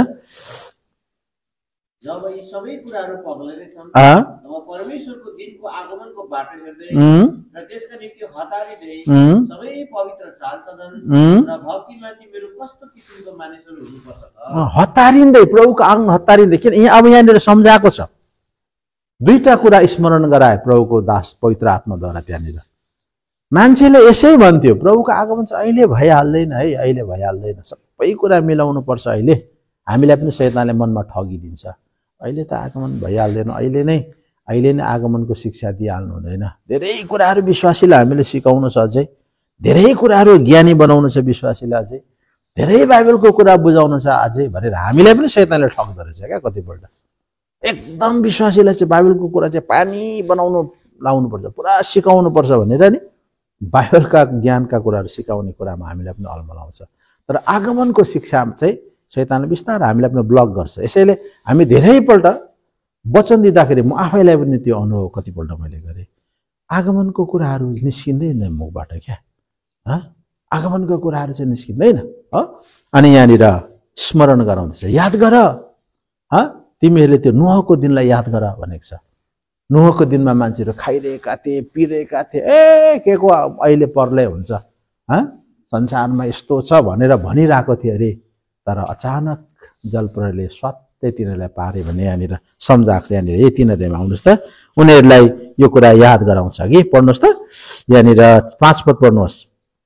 जब यी सबै कुराहरू पग्लनेछन् तब परमेश्वरको दिनको आगमनको बाटो हेर्दै र त्यसका निम्ति हतारिँदै सबै पवित्र चालचलन र भक्तिमा तिमीहरू कस्तो किसिमको मानिसहरू हुनुपर्छ त। हतारिँदै, प्रभुको आगमन हतारिँदै। किन अब यहाँनिर सम्झाएको छ, दुईटा कुरा स्मरण गराए प्रभुको दास पवित्र आत्माद्वारा। त्यहाँनिर मान्छेले यसै भन्थ्यो प्रभुको आगमन चाहिँ अहिले भइहाल्दैन है, अहिले भइहाल्दैन, सबै कुरा मिलाउनु पर्छ। अहिले हामीलाई पनि शैतानले मनमा ठगिदिन्छ, अहिले त आगमन भइहाल्दैन, अहिले नै आगमनको शिक्षा दिइहाल्नु हुँदैन। धेरै कुराहरू विश्वासीलाई हामीले सिकाउनु छ, अझै धेरै कुराहरू ज्ञानी बनाउनु छ विश्वासीलाई, अझै धेरै बाइबलको कुरा बुझाउनु छ अझै भनेर हामीलाई पनि शैतानले ठग्दो रहेछ क्या कतिपल्ट। एकदम विश्वासीलाई चाहिँ बाइबलको कुरा चाहिँ पानी बनाउनु लाउनुपर्छ, पुरा सिकाउनु पर्छ भनेर नि बाइबलका ज्ञानका कुराहरू सिकाउने कुरामा हामीलाई पनि अल्मलाउँछ। तर आगमनको शिक्षा चाहिँ शैतानले बिस्तारै हामीलाई पनि ब्लक गर्छ। यसैले हामी धेरैपल्ट वचन दिँदाखेरि म आफैलाई पनि त्यो अनुभव कतिपल्ट मैले गरेँ, आगमनको कुराहरू निस्किँदैन मुखबाट क्या। आगमनको कुराहरू चाहिँ निस्किँदैन। अनि यहाँनिर स्मरण गराउँदैछ, याद गर, तिमीहरूले त्यो नुहको दिनलाई याद गर भनेको छ। नुहको दिनमा मान्छेहरू खाइरहेका थिए, पिरहेका थिए, के को अहिले पर्लै हुन्छ, संसारमा यस्तो छ भनेर भनिरहेको थियो अरे। तर अचानक जलप्रलयले स्वात्तै तिनीहरूलाई पारे भने यहाँनिर सम्झाएको छ। यहाँनिर यही 3 अध्यायमा आउनुहोस् त, उनीहरूलाई यो कुरा याद गराउँछ कि। पढ्नुहोस् त यहाँनिर 5 पद पढ्नुहोस्।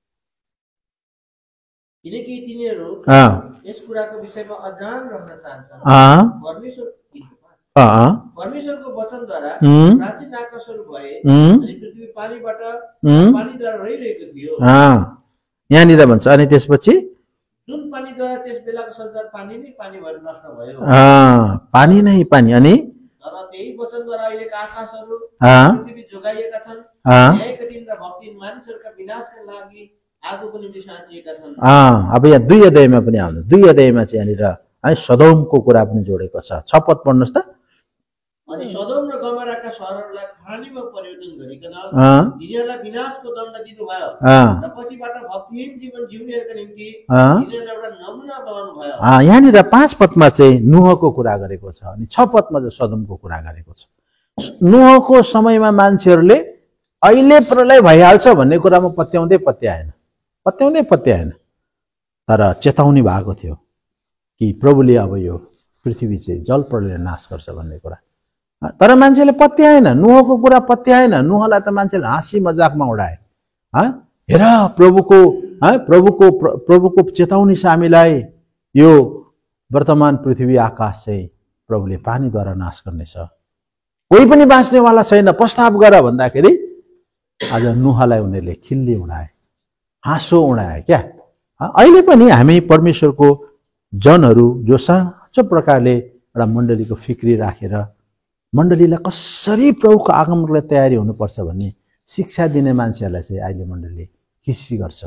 किनकि तिनीहरू यस कुराको विषयमा अजान रहन चाहन्छन्। परमेश्वरको वचनद्वारा प्राचीन आकाशहरू भए अनि पृथ्वी पानीद्वारा रहिरहेको थियो। यहाँनिर भन्छ अनि त्यसपछि जुन पानीद्वारा त्यस बेलाको संसार पानी नै पानी भएर नष्ट भयो। पानी नै पानी। अनि तर त्यही वचनद्वारा अहिलेका आकाशहरू पृथ्वी जोगाइएका छन्। न्यायका दिन र भक्ति मानिसहरूका विनाशका लागि आगोको निम्ति साँचिएका छन्। अब यहाँ 2 अध्यायमा पनि आउँछ। 2 अध्यायमा चाहिँ यहाँनिर सदोमको कुरा पनि जोडेको छ। 6 पद पढ्नुहोस् त। अनि सदोम र गमोराका सहरहरूलाई खानीमा परिवर्तन गरिकन तिनीहरूलाई विनाशको दण्ड दिनुभयो र पछिबाट भक्तिहीन जीवन जिउनेहरूका निम्ति तिनीहरूलाई एउटा नमुना बनाउनु भयो। यहाँनिर 5 पदमा चाहिँ नुहको कुरा गरेको छ अनि 6 पदमा चाहिँ सदोमको कुरा गरेको छ। नुहको समयमा मान्छेहरूले अहिले प्रलय भइहाल्छ भन्ने कुरामा पत्याएन, तर चेताउनी भएको थियो कि प्रभुले अब यो पृथ्वी चाहिँ जल प्रलयले नाश गर्छ भन्ने कुरा। तर मान्छेले पत्याएन, नुहको कुरा पत्याएन। नुहलाई त मान्छेले हाँसी मजाकमा उडाए। हेर प्रभुको चेताउनी छ हामीलाई, यो वर्तमान पृथ्वी आकाश चाहिँ प्रभुले पानीद्वारा नाश गर्नेछ, कोही पनि बाँच्नेवाला छैन, प्रस्ताव गर भन्दाखेरि आज नुहलाई उनीहरूले खिल्ली उडाए, हाँसो उडाए क्या। अहिले पनि हामी परमेश्वरको जनहरू जो साँचो प्रकारले एउटा मण्डलीको फिक्री राखेर मण्डलीलाई कसरी प्रभुको आगमनलाई तयारी हुनुपर्छ भन्ने शिक्षा दिने मान्छेहरूलाई चाहिँ अहिले मण्डलीले खिसी गर्छ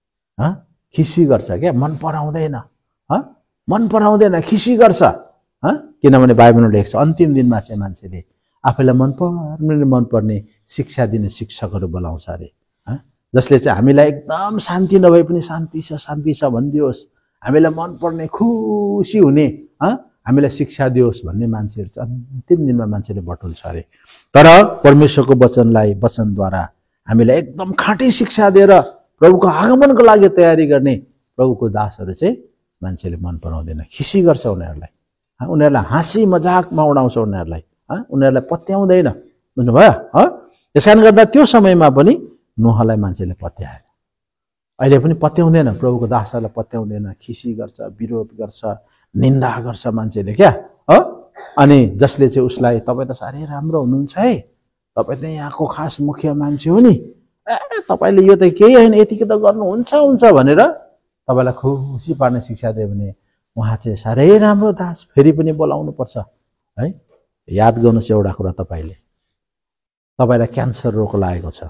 क्या। मन पराउँदैन, खिसी गर्छ। किनभने बाइबलमा लेख्छ अन्तिम दिनमा चाहिँ मान्छेले आफैलाई मनपर्ने शिक्षा दिने शिक्षकहरू बोलाउँछ अरे, जसले चाहिँ हामीलाई एकदम शान्ति नभए पनि शान्ति छ भनिदियोस्, हामीलाई मनपर्ने खुसी हुने हामीलाई शिक्षा दियोस् भन्ने मान्छेहरू चाहिँ अन्तिम दिनमा मान्छेले बटुल्छ अरे। तर परमेश्वरको वचनद्वारा हामीलाई एकदम खाँटी शिक्षा दिएर प्रभुको आगमनको लागि तयारी गर्ने प्रभुको दासहरू चाहिँ मान्छेले मन पराउँदैन, खिसी गर्छ उनीहरूलाई, उनीहरूलाई हाँसी मजाकमा उडाउँछ उनीहरूलाई, उनीहरूलाई पत्याउँदैन, बुझ्नुभयो? त्यस कारण गर्दा त्यो समयमा पनि नोहलाई मान्छेले पत्याएन, अहिले पनि पत्याउँदैन, प्रभुको दासहरूलाई पत्याउँदैन, खिसी गर्छ, विरोध गर्छ, निन्दा गर्छ मान्छेले क्या। अनि जसले चाहिँ उसलाई तपाईँ त साह्रै राम्रो हुनुहुन्छ है, तपाईँ त यहाँको खास मुख्य मान्छे हो नि, तपाईँले यो त केही होइन, यतिकै त गर्नुहुन्छ हुन्छ भनेर तपाईँलाई खुसी पार्ने शिक्षा दियो भने उहाँ चाहिँ साह्रै राम्रो दास, फेरि पनि बोलाउनु पर्छ है। याद गर्नुहोस् एउटा कुरा, तपाईँलाई क्यान्सर रोग लागेको छ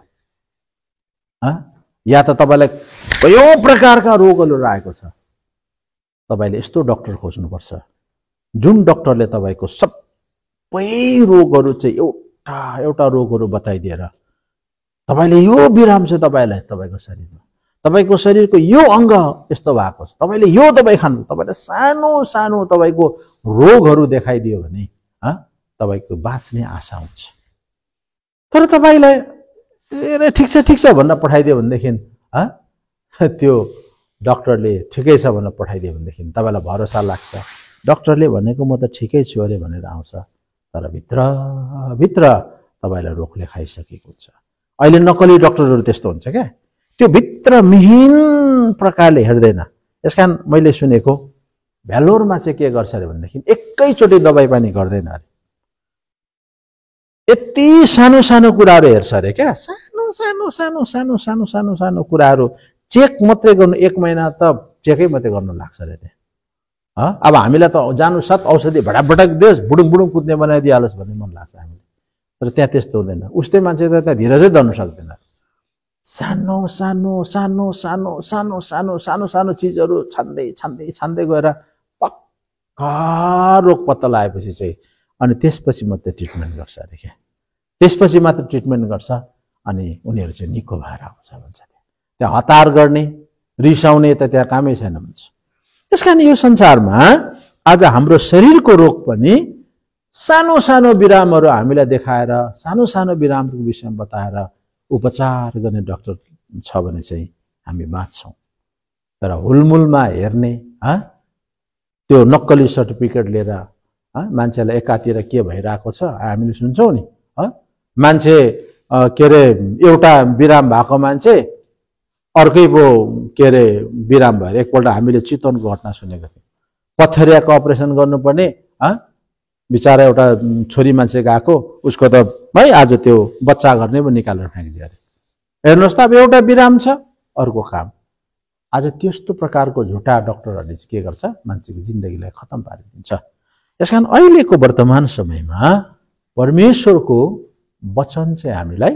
या त तपाईँलाई कयौँ प्रकारका रोगहरू लागेको छ, तपाईँले यस्तो डाक्टर खोज्नुपर्छ जुन डाक्टरले तपाईँको सबै रोगहरू चाहिँ एउटा रोगहरू बताइदिएर तपाईँले यो बिराम छ तपाईँलाई, तपाईँको शरीरमा तपाईँको शरीरको यो अङ्ग यस्तो भएको छ, तपाईँले यो दबाई खानु, तपाईँले सानो सानो तपाईँको रोगहरू देखाइदियो भने तपाईँको बाँच्ने आशा हुन्छ। तर तपाईँलाई ठिक छ भनेर पठाइदियो भनेदेखि त्यो डाक्टरले ठिकै छ भनेर पठाइदियो भनेदेखि तपाईँलाई भरोसा लाग्छ, डाक्टरले भनेको म त ठिकै छु अरे भनेर आउँछ, तर भित्र तपाईँलाई रोगले खाइसकेको हुन्छ। अहिले नक्कली डाक्टरहरू त्यस्तो हुन्छ क्या, त्यो भित्र मिहिन प्रकारले हेर्दैन। यसकारण मैले सुनेको भ्यालोरमा चाहिँ के गर्छ अरे भनेदेखि एकैचोटि दबाई पानी गर्दैन अरे, यति सानो सानो कुराहरू हेर्छ अरे क्या, सानो सानो सानो सानो सानो सानो सानो कुराहरू चेक मात्रै गर्नु, 1 महिना त चेकै मात्रै गर्नु लाग्छ अरे त्यहाँ। अब हामीलाई त जानु साथ औषधि भटाभटक दियोस्, बुडुङ बुडुङ कुद्ने बनाइदिइहालोस् भन्ने मन लाग्छ हामीले, तर त्यहाँ त्यस्तो हुँदैन। उस्तै मान्छे त त्यहाँ धीरजै धर्नु सक्दैन। सानो सानो सानो सानो सानो सानो सानो सानो चिजहरू छान्दै छान्दै छान्दै गएर पक्का रोग पत्ता लगाएपछि चाहिँ अनि त्यसपछि मात्रै ट्रिटमेन्ट गर्छ अरे क्या, त्यसपछि मात्र ट्रिटमेन्ट गर्छ अनि उनीहरू चाहिँ निको भएर आउँछ भन्छ। त्यहाँ हतार गर्ने रिसाउने त त्यहाँ कामै छैन भन्छ। त्यस कारण यो संसारमा आज हाम्रो शरीरको रोग पनि सानो सानो बिरामहरू हामीलाई देखाएर, सानो सानो बिरामको विषयमा बताएर उपचार गर्ने डाक्टर छ भने चाहिँ हामी बाँच्छौँ। तर हुलमुलमा हेर्ने त्यो नक्कली सर्टिफिकेट लिएर मान्छेलाई एकातिर के भइरहेको छ हामीले सुन्छौँ नि। मान्छे के अरे एउटा बिराम भएको मान्छे अर्कै पो के अरे बिराम भएर, एकपल्ट हामीले चितवनको घटना सुनेको थियौँ। पथरियाको अपरेसन गर्नुपर्ने बिचारा एउटा छोरी मान्छे गएको, उसको त भाइ आज त्यो बच्चा गर्ने पो निकालेर फ्याँकिदियो अरे। हेर्नुहोस् त, अब एउटा बिराम छ अर्को काम। आज त्यस्तो प्रकारको झुटा डाक्टरहरूले चाहिँ के गर्छ, मान्छेको जिन्दगीलाई खतम पारिदिन्छ। यसकारण अहिलेको वर्तमान समयमा परमेश्वरको वचन चाहिँ हामीलाई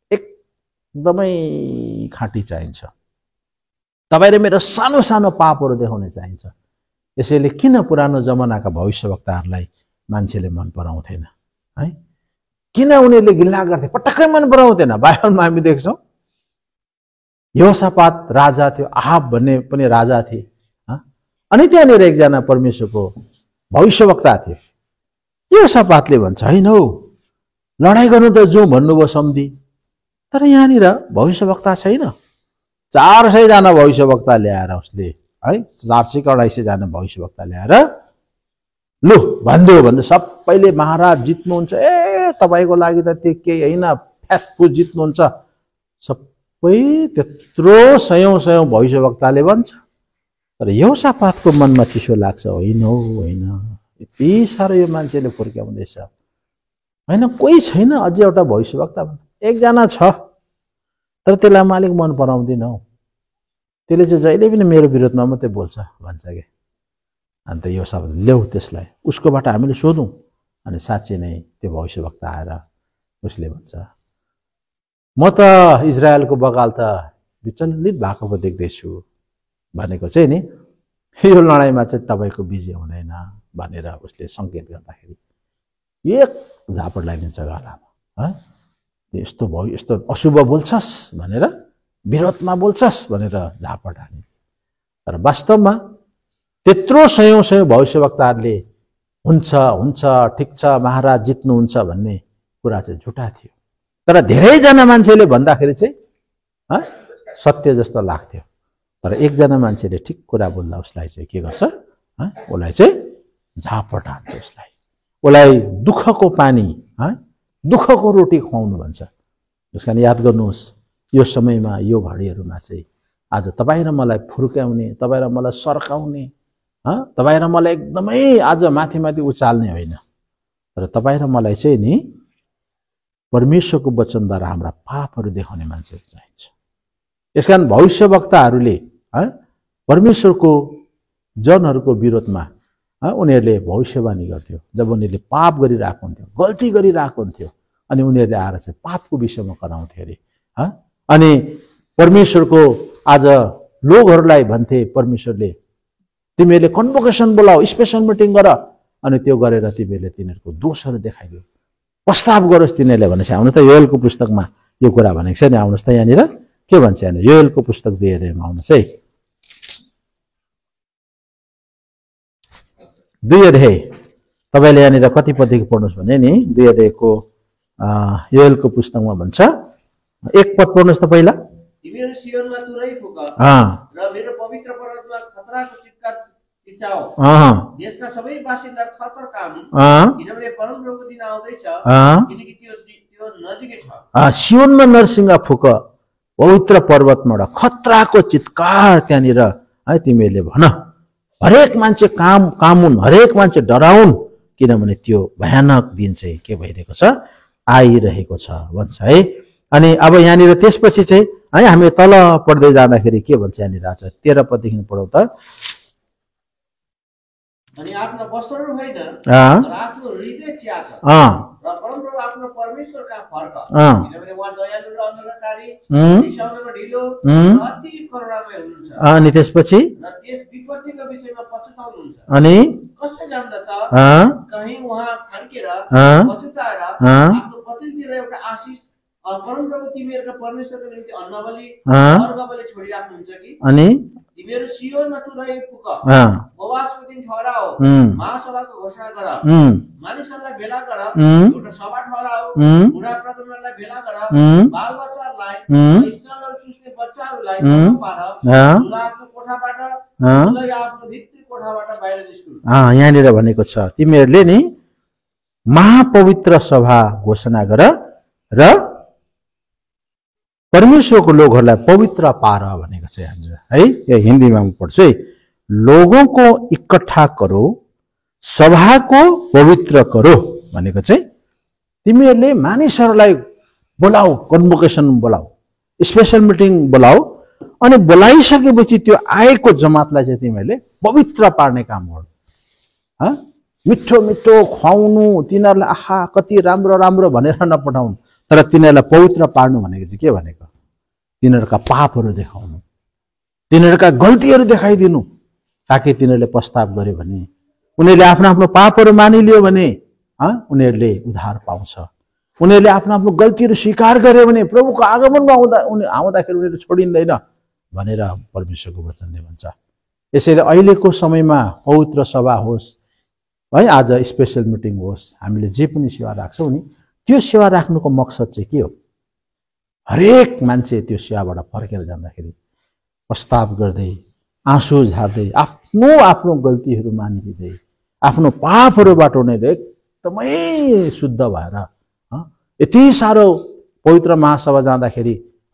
एकदमै खाँटी चाहिन्छ। तपाईँले मेरो सानो सानो पापहरू देखाउन चाहिन्छ। यसैले किन पुरानो जमानाका भविष्यवक्ताहरूलाई मान्छेले मन पराउँथेन है? किन उनीहरूले गिल्ला गर्थे, पटक्कै मन पराउँथेन? बाइबलमा हामी देख्छौँ यहोशापात राजा थियो, आहाब भन्ने पनि राजा थिए, अनि त्यहाँनिर एकजना परमेश्वरको भविष्यवक्ता थियो। यहोशापातले भन्छ होइन हौ, लडाइँ गर्नु त जो भन्नुभयो सम्धि, तर यहाँनिर भविष्यवक्ता छैन। 400 जना भविष्यवक्ता ल्याएर उसले है, 400 का 250 जना भविष्यवक्ता ल्याएर लु भनिदियो भने सबैले महाराज जित्नुहुन्छ, ए तपाईँको लागि त त्यो केही होइन, फ्यासफुस जित्नुहुन्छ, सबै त्यत्रो सयौं भविष्यवक्ताले भन्छ। तर यहोशापातको मनमा चिसो लाग्छ, होइन हौ होइन, यति साह्रो यो मान्छेले फुर्क्याउँदैछ, होइन कोही छैन अझै एउटा भविष्यवक्ता, एकजना छ तर त्यसलाई म अलिक मन पराउँदिन हौ, त्यसले चाहिँ जहिले पनि मेरो विरोधमा मात्रै बोल्छ भन्छ क्या। अन्त यहोशापात ल्याऊ त्यसलाई, उसकोबाट हामीले सोधौँ। अनि साँच्चै नै त्यो भविष्यवक्ता आएर उसले भन्छ म त इजरायलको बगाल त विचलित भएको पो देख्दैछु भनेको चाहिँ नि, यो लडाइँमा चाहिँ तपाईँको विजय हुँदैन भनेर उसले सङ्केत गर्दाखेरि एक झापड लगाइदिन्छ गालामा। यस्तो भयो, यस्तो अशुभ बोल्छस् भनेर, विरोधमा बोल्छस् भनेर झापड हाने। तर वास्तवमा त्यत्रो सयौं भविष्यवक्ताहरूले हुन्छ हुन्छ ठिक छ महाराज जित्नुहुन्छ भन्ने कुरा चाहिँ झुटा थियो। तर धेरैजना मान्छेले भन्दाखेरि चाहिँ सत्य जस्तो लाग्थ्यो। तर एकजना मान्छेले ठिक कुरा बोल्दा उसलाई चाहिँ के गर्छ, उसलाई चाहिँ झापट हान्छ, उसलाई दुःखको पानी, दुःखको रोटी खुवाउनु भन्छ। त्यसकारण याद गर्नुहोस्, यो समयमा यो घडीहरूमा चाहिँ आज तपाईँ र मलाई फुर्काउने, तपाईँ र मलाई सर्काउने, तपाईँ र मलाई एकदमै आज माथि माथि उचाल्ने होइन, तर तपाईँ र मलाई चाहिँ नि परमेश्वरको वचनद्वारा हाम्रा पापहरू देखाउने मान्छेहरू चाहिन्छ। यसकारण भविष्यवक्ताहरूले परमेश्वरको जनहरूको विरोधमा उनीहरूले भविष्यवाणी गर्थ्यो। जब उनीहरूले पाप गरिरहेको हुन्थ्यो, गल्ती गरिरहेको हुन्थ्यो, अनि उनीहरूले आएर चाहिँ पापको विषयमा कराउँथे अरे। अनि परमेश्वरको आज लोकहरूलाई भन्थे परमेश्वरले, तिमीहरूले कन्भोकेसन बोलाऊ, स्पेसल मिटिङ गर, अनि त्यो गरेर तिमीहरूले तिनीहरूको दोषहरू देखाइदियो, प्रस्ताव गरोस् तिनीहरूले भनेपछि। आउनु त योएलको पुस्तकमा यो कुरा भनेको छ नि, आउनुहोस् त यहाँनिर के भन्छ यहाँ, योएलको पुस्तक 2 अध्यायमा आउनुहोस् है। 2 अध्याय तपाईँले यहाँनिर कति पददेखि पढ्नुहोस् भने नि, 2 अध्यायको योएलको पुस्तकमा भन्छ 1 पद पढ्नुहोस् त पहिला। तिमीहरू सियोनमा तुरै फुक र मेरो पवित्र पर्वतमा खतराको चित्कार चिचाओ, देशका सबै बासिन्दा थरथर कामु, किनभने परमप्रभुको दिन आउँदैछ, किनकि त्यो नजिकै छ। सियोनमा नरसिंह फुक, पवित्र पर्वतमा खतराको चित्कार त्यहाँनिर तिमीहरूले भन, हरेक मान्छे कामुन, हरेक मान्छे डराउन्, किनभने त्यो भयानक दिन चाहिँ के भइरहेको छ, आइरहेको छ भन्छ है। अनि अब यहाँनिर त्यसपछि चाहिँ हामी तल पढ्दै जाँदाखेरि के भन्छ यहाँनिर, आज 13 पददेखि पढौँ त। अनि आफ्नो वस्त्रहरू होइन र आफ्नो हृदय च्यात र परमप्रभु आफ्नो परमेश्वरका फर्क, किनभने उहाँ दयालु र अनर्थकारी, रिसाउनमा ढिलो र अति करुणामय हुनुहुन्छ। अनि त्यसपछि र त्यस विपत्तिको विषयमा पछुताउनुहुन्छ। अनि कसले जान्दछ, कहीं उहाँ फर्केर पछुताएर आफ्नो पतितिर एउटा आशिष, परमप्रभु तिमीहरूका परमेश्वरको निम्ति अन्नबलि अर्घबलि छोडिराख्नुहुन्छ कि? अनि तिमीहरू सियोनमा तुरै फुक, उपवासको दिन ठहराओ, महासभाको घोषणा गर, मानिसहरूलाई भेला गर, एउटा सभा ठहराओ, बुढा प्रधानहरूलाई भेला गर, बालबच्चाहरूलाई, स्तनहरू चुस्ने बच्चाहरूलाई पार, आफ्नो कोठाबाट, आफ्नो भित्री कोठाबाट बाहिर निस्कुनु। यहाँनिर भनेको छ, तिमीहरूले नि महापवित्र सभा घोषणा गर र परमेश्वरको लोगहरूलाई पवित्र पार भनेको छ यहाँनिर है। यो हिन्दीमा म पढ्छु है। लोगों को इकट्ठा करो, सभा को पवित्र करो भनेको चाहिँ तिमीहरूले मानिसहरूलाई बोलाऊ, कन्भोकेसन बोलाऊ, स्पेशल मिटिङ बोलाऊ, अनि बोलाइसकेपछि त्यो आएको जमातलाई चाहिँ तिमीहरूले पवित्र पार्ने काम गर्नु। मिठो मिठो खुवाउनु, तिनीहरूलाई आहा कति राम्रो राम्रो भनेर नपठाउनु, तर तिनीहरूलाई पवित्र पार्नु भनेको चाहिँ के भनेको, तिनीहरूका पापहरू देखाउनु, तिनीहरूका गल्तीहरू देखाइदिनु, ताकि तिनीहरूले प्रस्ताव गर्यो भने, उनीहरूले आफ्नो आफ्नो पापहरू मानिलियो भने उनीहरूले उद्धार पाउँछ। उनीहरूले आफ्नो आफ्नो गल्तीहरू स्वीकार गर्यो भने प्रभुको आगमनमा आउँदाखेरि उनीहरू छोडिँदैन भनेर परमेश्वरको वचनले भन्छ। यसैले अहिलेको समयमा पवित्र सभा होस् है, आज स्पेशल मिटिङ होस्, हामीले जे पनि सेवा राख्छौँ नि, त्यो सेवा राख्नुको मकसद चाहिँ के हो? हरेक मान्छे त्यो सेवाबाट फर्केर जाँदाखेरि प्रस्ताव गर्दै, आँसु झार्दै, आफ्नो आफ्नो गल्तीहरू मानिदिँदै, आफ्नो पापहरूबाट उनीहरू एकदमै शुद्ध भएर, यति साह्रो पवित्र महासभा जाँदाखेरि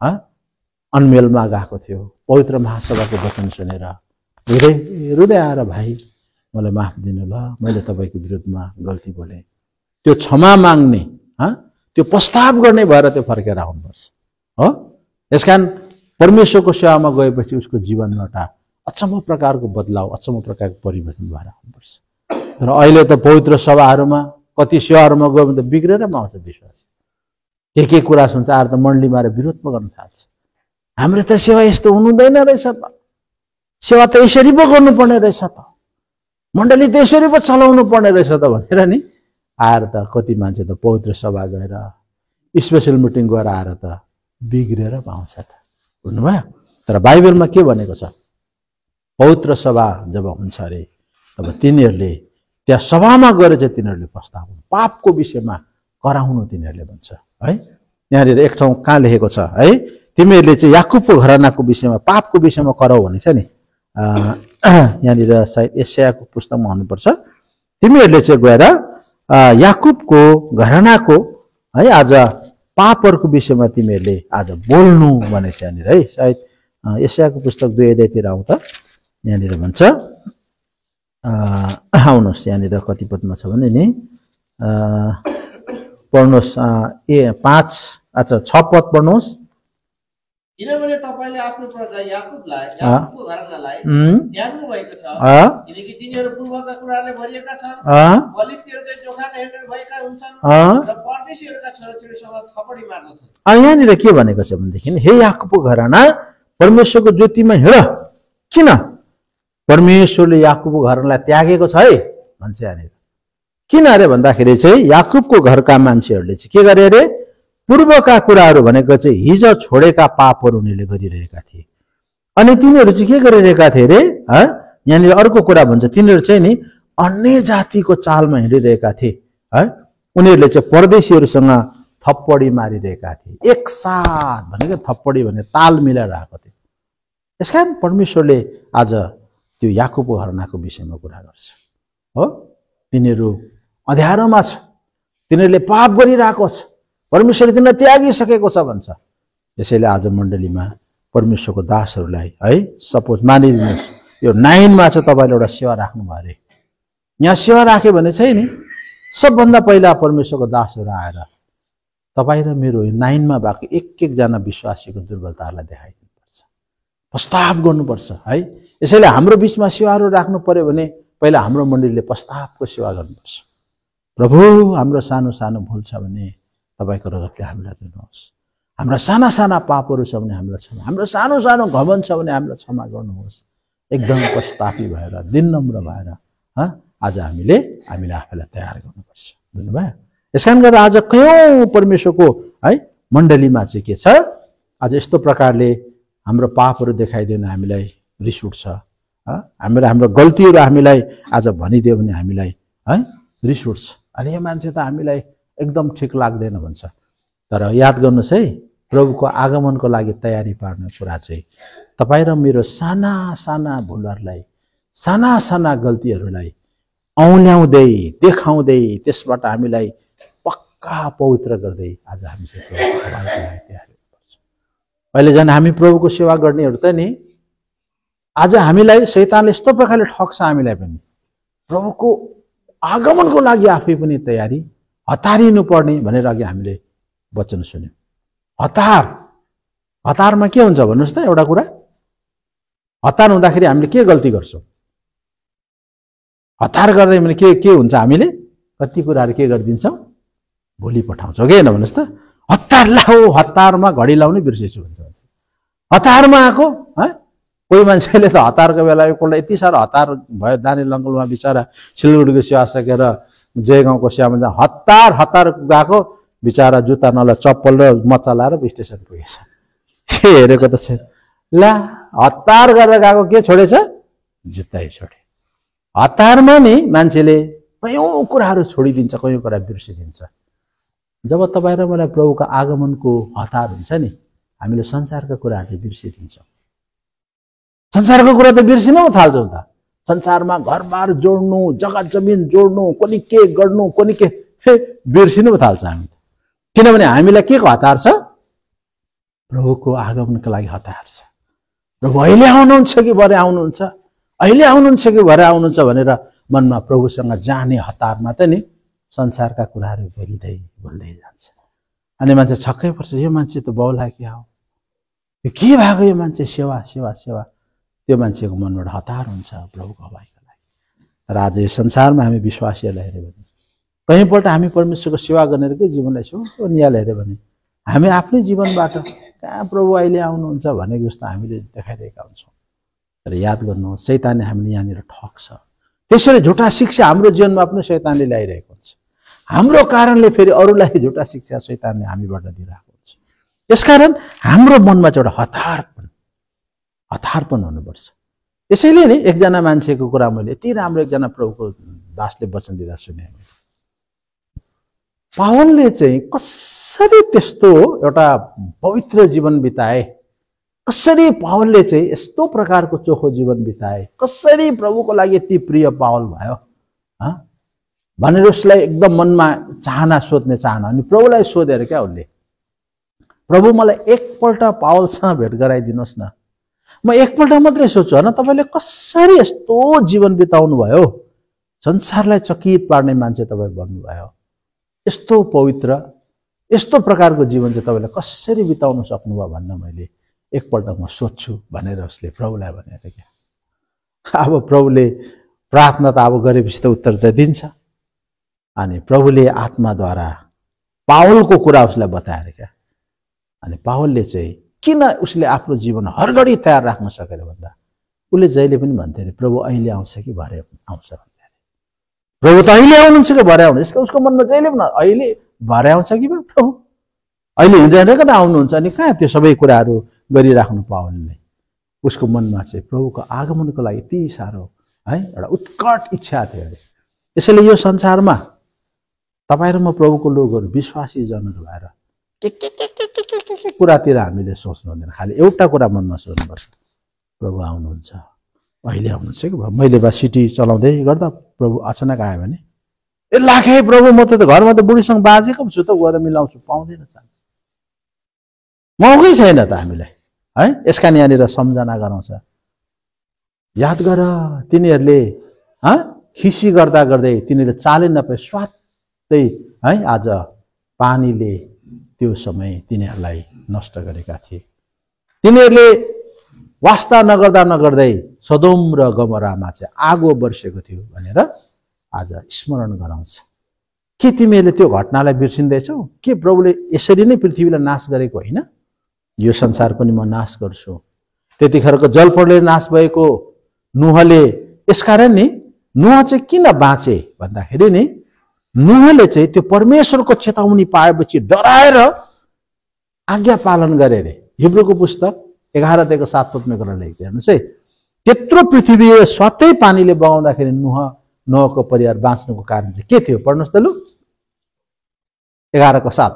अनमेलमा गएको थियो, पवित्र महासभाको वचन सुनेर हृदय आएर भाइ मलाई माफ दिनु ल, मैले तपाईँको विरुद्धमा गल्ती बोलेँ, त्यो क्षमा माग्ने, त्यो प्रस्ताव गर्ने भएर त्यो फर्केर आउनुपर्छ हो। यसकारण परमेश्वरको सेवामा गएपछि उसको जीवनमा एउटा अचम्म प्रकारको बदलाव, अचम्म प्रकारको परिवर्तन भएर आउनुपर्छ। तर अहिले त पवित्र सभाहरूमा कति सेवाहरूमा गयो भने त बिग्रेर आउँछ विश्वास, के कुरा सुन्छ, आएर त मण्डलीमा विरोध पो गर्न थाल्छ। हाम्रो त सेवा यस्तो हुनुहुँदैन रहेछ त, सेवा त यसरी पो गर्नुपर्ने रहेछ त, मण्डली त यसरी पो चलाउनु पर्ने रहेछ त भनेर नि आएर त कति मान्छे त पवित्र सभा गएर, स्पेसल मिटिङ गएर आएर त बिग्रेर पाउँछ त, बुझ्नुभयो। तर बाइबलमा के भनेको छ, पवित्र सभा जब हुन्छ अरे तब तिनीहरूले त्यहाँ सभामा गएर चाहिँ तिनीहरूले प्रस्ताव पापको विषयमा कराउनु तिनीहरूले भन्छ है। यहाँनिर एक ठाउँ कहाँ लेखेको छ है, तिमीहरूले चाहिँ याकुबको घरानाको विषयमा पापको विषयमा कराउ भनेछ नि। यहाँनिर सायद यशायाको पुस्तकमा हुनुपर्छ। तिमीहरूले चाहिँ गएर याकुबको घरानाको है आज पापहरूको विषयमा तिमीहरूले आज बोल्नु भनेछ यहाँनिर है। सायद यशायाको पुस्तक 2 अध्यायतिर आउँ त, यहाँनिर भन्छ, आउनुहोस् यहाँनिर कति पदमा छ भने नि पढ्नुहोस् 5 अच्छा 6 पद पढ्नुहोस्। किनभने तपाईले आफ्नो प्रजा याकुबलाई याकुबको घरानालाई त्याग्नु भएको छ, किनकि तिनीहरू पूर्वका कुराले भरिएका छन्, बलिष्ठहरूको जोखान हेर्ने भएका हुन्छन् र परदेशीहरूका छोराछोरीसँग थपडी मार्दछन्। यहाँनिर के भनेको छ भनेदेखि हे याकुबको घराना परमेश्वरको ज्योतिमा हिँड। किन परमेश्वरले याकुबको घरलाई त्यागेको छ है भन्छ यहाँनिर। किन अरे भन्दाखेरि चाहिँ याकुबको घरका मान्छेहरूले चाहिँ के गरे अरे, पूर्वका कुराहरू भनेको चाहिँ हिजो छोडेका पापहरू उनीहरूले गरिरहेका थिए। अनि तिनीहरू चाहिँ के गरिरहेका थिए अरे, यहाँनिर अर्को कुरा भन्छ, तिनीहरू चाहिँ नि अन्य जातिको चालमा हिँडिरहेका थिए है। उनीहरूले चाहिँ परदेशीहरूसँग थप्पडी मारिरहेका थिए। एकसाथ भनेको थप्पडी भने ताल मिलाएर आएको थियो। त्यसकारण परमेश्वरले आज त्यो याकुबको घरानाको विषयमा कुरा गर्छ हो। तिनीहरू अँध्यारोमा छ, तिनीहरूले पाप गरिरहेको छ, परमेश्वरले तिनीलाई त्यागिसकेको छ भन्छ। त्यसैले आज मण्डलीमा परमेश्वरको दासहरूलाई है, सपोज मानिलिनुहोस् यो 9मा चाहिँ तपाईँले एउटा सेवा राख्नुभयो अरे, यहाँ सेवा राख्यो भने चाहिँ नि सबभन्दा पहिला परमेश्वरको दासहरू आएर तपाईँ र मेरो 9मा भएको एक-एकजना विश्वासीको दुर्बलताहरूलाई देखाइदिनुपर्छ, प्रस्ताव गर्नुपर्छ है। यसैले हाम्रो बिचमा सेवाहरू राख्नु पर्यो भने पहिला हाम्रो मण्डलीले प्रस्तावको सेवा गर्नुपर्छ। प्रभु हाम्रो सानो सानो भुल छ भने तपाईँको रगतले हामीलाई दिनुहोस्, हाम्रा साना साना पापहरू छ भने हामीलाई क्षमा, हाम्रो सानो सानो घमण्ड छ भने हामीलाई क्षमा गर्नुहोस्। एकदम पश्चातापी भएर दिननम्र भएर आज हामीले आफैलाई तयार गर्नुपर्छ। बुझ्नुभयो? यसकारण गरेर आज कयौं परमेश्वरको है मण्डलीमा चाहिँ के छ, आज यस्तो प्रकारले हाम्रो पापहरू देखाइदियो भने हामीलाई रिस उठ्छ, हाम्रो गल्तीहरू हामीलाई आज भनिदियो भने हामीलाई है रिस उठ्छ। अनि यो मान्छे त हामीलाई एकदम ठिक लाग्दैन भन्छ। तर याद गर्नुहोस् है, प्रभुको आगमनको लागि तयारी पार्ने कुरा चाहिँ तपाईँ र मेरो साना साना भुलहरूलाई, साना साना गल्तीहरूलाई औल्याउँदै देखाउँदै त्यसबाट हामीलाई पक्का पवित्र गर्दै आज हामी चाहिँ प्रभुको लागि तयारी गर्छ। अहिले झन् हामी प्रभुको सेवा गर्नेहरू त नि आज हामीलाई शैतानले यस्तो प्रकारले ठग्छ, हामीलाई पनि प्रभुको आगमनको लागि आफै पनि तयारी हतारिनु पर्ने भनेर अघि हामीले वचन सुन्यौँ। हतारमा के हुन्छ भन्नुहोस् त, एउटा कुरा हतार हुँदाखेरि हामीले के गल्ती गर्छौँ? हतार गर्दै भने के हुन्छ, हामीले कति कुराहरू के गरिदिन्छौँ, भोलि पठाउँछौँ कि होइन भन्नुहोस् त। हतार लाऊ, हतारमा घडी लाउनै बिर्सेछु भन्छ। हतारमा आएको है, कोही मान्छेले त हतारको बेला एकपल्ट यति साह्रो हतार भयो, दाने लङ्गलमा बिचरा सिलगढीको सेवा सकेर जयगाउँको सेवामा जाँ हतार गएको बिचरा जुत्ता नला चप्पल र मच्चा लाएर स्टेसन पुगेछ। के हेरेको त छैन, ला हतार गरेर गएको के छोडेछ, जुत्तै छोडे। हतारमा नि मान्छेले कयौं कुराहरू छोडिदिन्छ, कयौं कुरा बिर्सिदिन्छ। जब तपाईँ र मलाई प्रभुको आगमनको हतार हुन्छ नि, हामीले संसारका कुराहरू चाहिँ बिर्सिदिन्छौँ। संसारको कुरा त बिर्सिन पो थाल्छौँ त। संसारमा घरबार जोड्नु, जग्गा जमिन जोड्नु, कोनी के गर्नु, कोनी के बिर्सिनु पो थाल्छ हामी। किनभने हामीलाई के को हतार छ, प्रभुको आगमनको लागि हतार छ। प्रभु अहिले आउनुहुन्छ कि भरे आउनुहुन्छ, अहिले आउनुहुन्छ कि भरे आउनुहुन्छ भनेर मनमा प्रभुसँग जाने हतारमा त नि संसारका कुराहरू बोल्दै जान्छ। अनि मान्छे छक्कै पर्छ, यो मान्छे त बौला क्या हो, यो के भएको, यो मान्छे सेवा सेवा सेवा। त्यो मान्छेको मनबाट हतार हुन्छ प्रभुको अभावको लागि। तर आज यो संसारमा हामी विश्वासीहरूलाई हेऱ्यो भने, कहीँपल्ट हामी परमेश्वरको सेवा गर्ने के जीवनलाई छौँ निहाल हेऱ्यो भने हामी आफ्नै जीवनबाट कहाँ प्रभु अहिले आउनुहुन्छ भनेको जस्तो हामीले देखाइरहेका हुन्छौँ। तर याद गर्नुहोस्, शैतानले हामीले यहाँनिर ठग्छ। त्यसैले झुटा शिक्षा हाम्रो जीवनमा पनि शैतानले ल्याइरहेको हुन्छ। हाम्रो कारणले फेरि अरूलाई झुटा शिक्षा शैतानले हामीबाट दिइरहेको हुन्छ। यसकारण हाम्रो मनमा चाहिँ एउटा हतारपन हुनुपर्छ। यसैले नि एकजना मान्छेको कुरा मैले यति राम्रो एकजना प्रभुको दासले वचन दिँदा सुने। पावलले चाहिँ कसरी त्यस्तो एउटा पवित्र जीवन बिताए, कसरी पावलले चाहिँ यस्तो प्रकारको चोखो जीवन बिताए, कसरी प्रभुको लागि यति प्रिय पावल भयो भनेर उसलाई एकदम मनमा चाहना, सोध्ने चाहना। अनि प्रभुलाई सोधेर क्या उसले, प्रभु मलाई एकपल्ट पावलसँग भेट गराइदिनुहोस् न, म एकपल्ट मात्रै सोच्छु होइन तपाईँले कसरी यस्तो जीवन बिताउनु भयो, संसारलाई चकित पार्ने मान्छे तपाईँ बन्नुभयो, यस्तो पवित्र यस्तो प्रकारको जीवन चाहिँ तपाईँले कसरी बिताउन सक्नुभयो भन्न मैले एकपल्ट म सोध्छु भनेर उसले प्रभुलाई भनेर क्या। अब प्रभुले प्रार्थना त अब गरेपछि त उत्तर त दिन्छ। अनि प्रभुले आत्माद्वारा पावलको कुरा उसलाई बताएर क्या। अनि पावलले चाहिँ किन उसले आफ्नो जीवन हरघडी तयार राख्न सकेर भन्दा उसले जहिले पनि भन्थे अरे प्रभु अहिले आउँछ कि भरे आउँछ भन्थे अरे। प्रभु त अहिले आउनुहुन्छ कि भरे आउनुहुन्छ, उसको मनमा जहिले पनि अहिले भरे आउँछ कि प्रभु अहिले हिँड्दैन कता आउनुहुन्छ। अनि कहाँ त्यो सबै कुराहरू गरिराख्नु पावलले, उसको मनमा चाहिँ प्रभुको आगमनको लागि यति साह्रो है एउटा उत्कट इच्छा थियो अरे। यसैले यो संसारमा तपाईँ र म प्रभुको लोकहरू विश्वासी जनहरू भएर के कुरातिर हामीले सोच्नु हुँदैन, खालि एउटा कुरा मनमा सोच्नुपर्छ, प्रभु आउनुहुन्छ, अहिले आउनुहुन्छ कि मैले बा सिटी चलाउँदै गर्दा प्रभु अचानक आयो भने ए लाखे प्रभु म त घरमा त बुढीसँग बाजेको छु त गएर मिलाउँछु, पाउँदैन चान्स, मौकै छैन त हामीलाई है। यसका यहाँनिर सम्झना गराउँछ, याद गर तिनीहरूले खिसी गर्दा गर्दै तिनीहरूले चालै नपाए स्वात्तै है आज पानीले त्यो समय तिनीहरूलाई नष्ट गरेका थिए। तिनीहरूले वास्ता नगर्दा नगर्दै सदोम र गमोरामा चाहिँ आगो बर्सेको थियो भनेर आज स्मरण गराउँछ। के तिमीहरूले त्यो घटनालाई बिर्सिँदैछौ? के प्रभुले यसरी नै पृथ्वीलाई नाश गरेको होइन? यो संसार पनि म नाश गर्छु। त्यतिखेरको जलप्रलयले नाश भएको नुहले, यसकारण नि नुह चाहिँ किन बाँचे भन्दाखेरि नि नुहले चाहिँ त्यो परमेश्वरको चेतावनी पाएपछि डराएर आज्ञा पालन गरे अरे। हिब्रूको पुस्तक 11:7 गरेर लेख्छ, हेर्नुहोस् है, त्यत्रो पृथ्वी स्वातै पानीले बगाउँदाखेरि नुहको परिवार बाँच्नुको कारण चाहिँ के थियो? पढ्नुहोस् त लु, 11:7।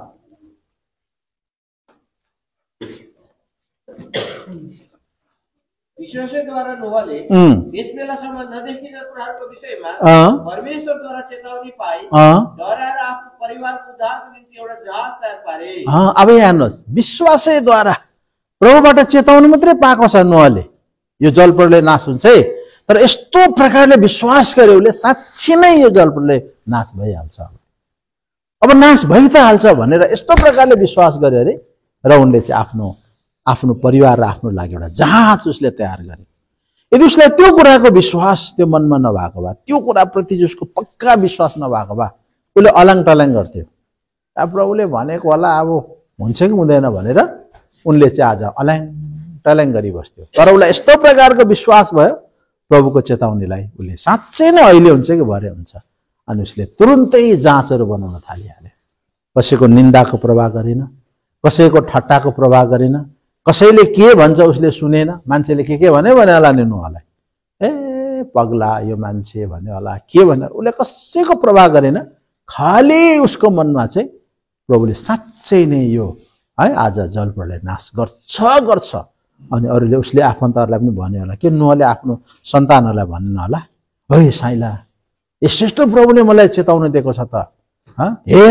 विश्वासद्वारा नोहले त्यस बेलासम्म नदेखिएका कुराहरूको विषयमा परमेश्वरद्वारा चेतावनी पाए, डराएर आफ्नो परिवारको उद्धारको निम्ति एउटा जहाज तयार पारे। अब हेर्नुहोस्, विश्वासद्वारा प्रभुबाट चेतावनी मात्रै पाएको छ नोहले, यो जलप्रलय नाश हुन्छ है, तर यस्तो प्रकारले विश्वास गरे उसले साँच्चै नै यो जलप्रलय नाश भइहाल्छ, अब नाश भइ त हाल्छ भनेर यस्तो प्रकारले विश्वास गरे अरे। र उनले चाहिँ आफ्नो परिवार र आफ्नो लागि एउटा जहाज उसले तयार गरे। यदि उसलाई त्यो कुराको विश्वास त्यो मनमा नभएको भए, त्यो कुराप्रति उसको पक्का विश्वास नभएको भए उसले अलाङ टलाङ गर्थ्यो। अब प्रभुले भनेको होला अब हुन्छ कि हुँदैन भनेर उनले चाहिँ आज अलाङ टलाङ गरिबस्थ्यो। तर उसलाई यस्तो प्रकारको विश्वास भयो प्रभुको चेतावनीलाई, उसले साँच्चै नै अहिले हुन्छ कि भरे हुन्छ। अनि उसले तुरुन्तै जाँचहरू बनाउन थालिहाल्यो। कसैको निन्दाको प्रभाव गरेन, कसैको ठट्टाको प्रभाव गरेन, कसैले के भन्छ उसले सुनेन। मान्छेले के भन्यो भने होला नि नुहलाई, ए पगला यो मान्छे भन्यो होला, के भन्यो, उसले कसैको प्रभाव गरेन। खालि उसको मनमा चाहिँ प्रभुले साँच्चै नै यो है आज जलप्रलय नाश गर्छ। अनि अरूले उसले आफन्तहरूलाई पनि भन्यो होला, के नुहले आफ्नो सन्तानहरूलाई भनेन होला, है साइला यस्तो प्रभुले मलाई चेताउनु दिएको छ त, हेर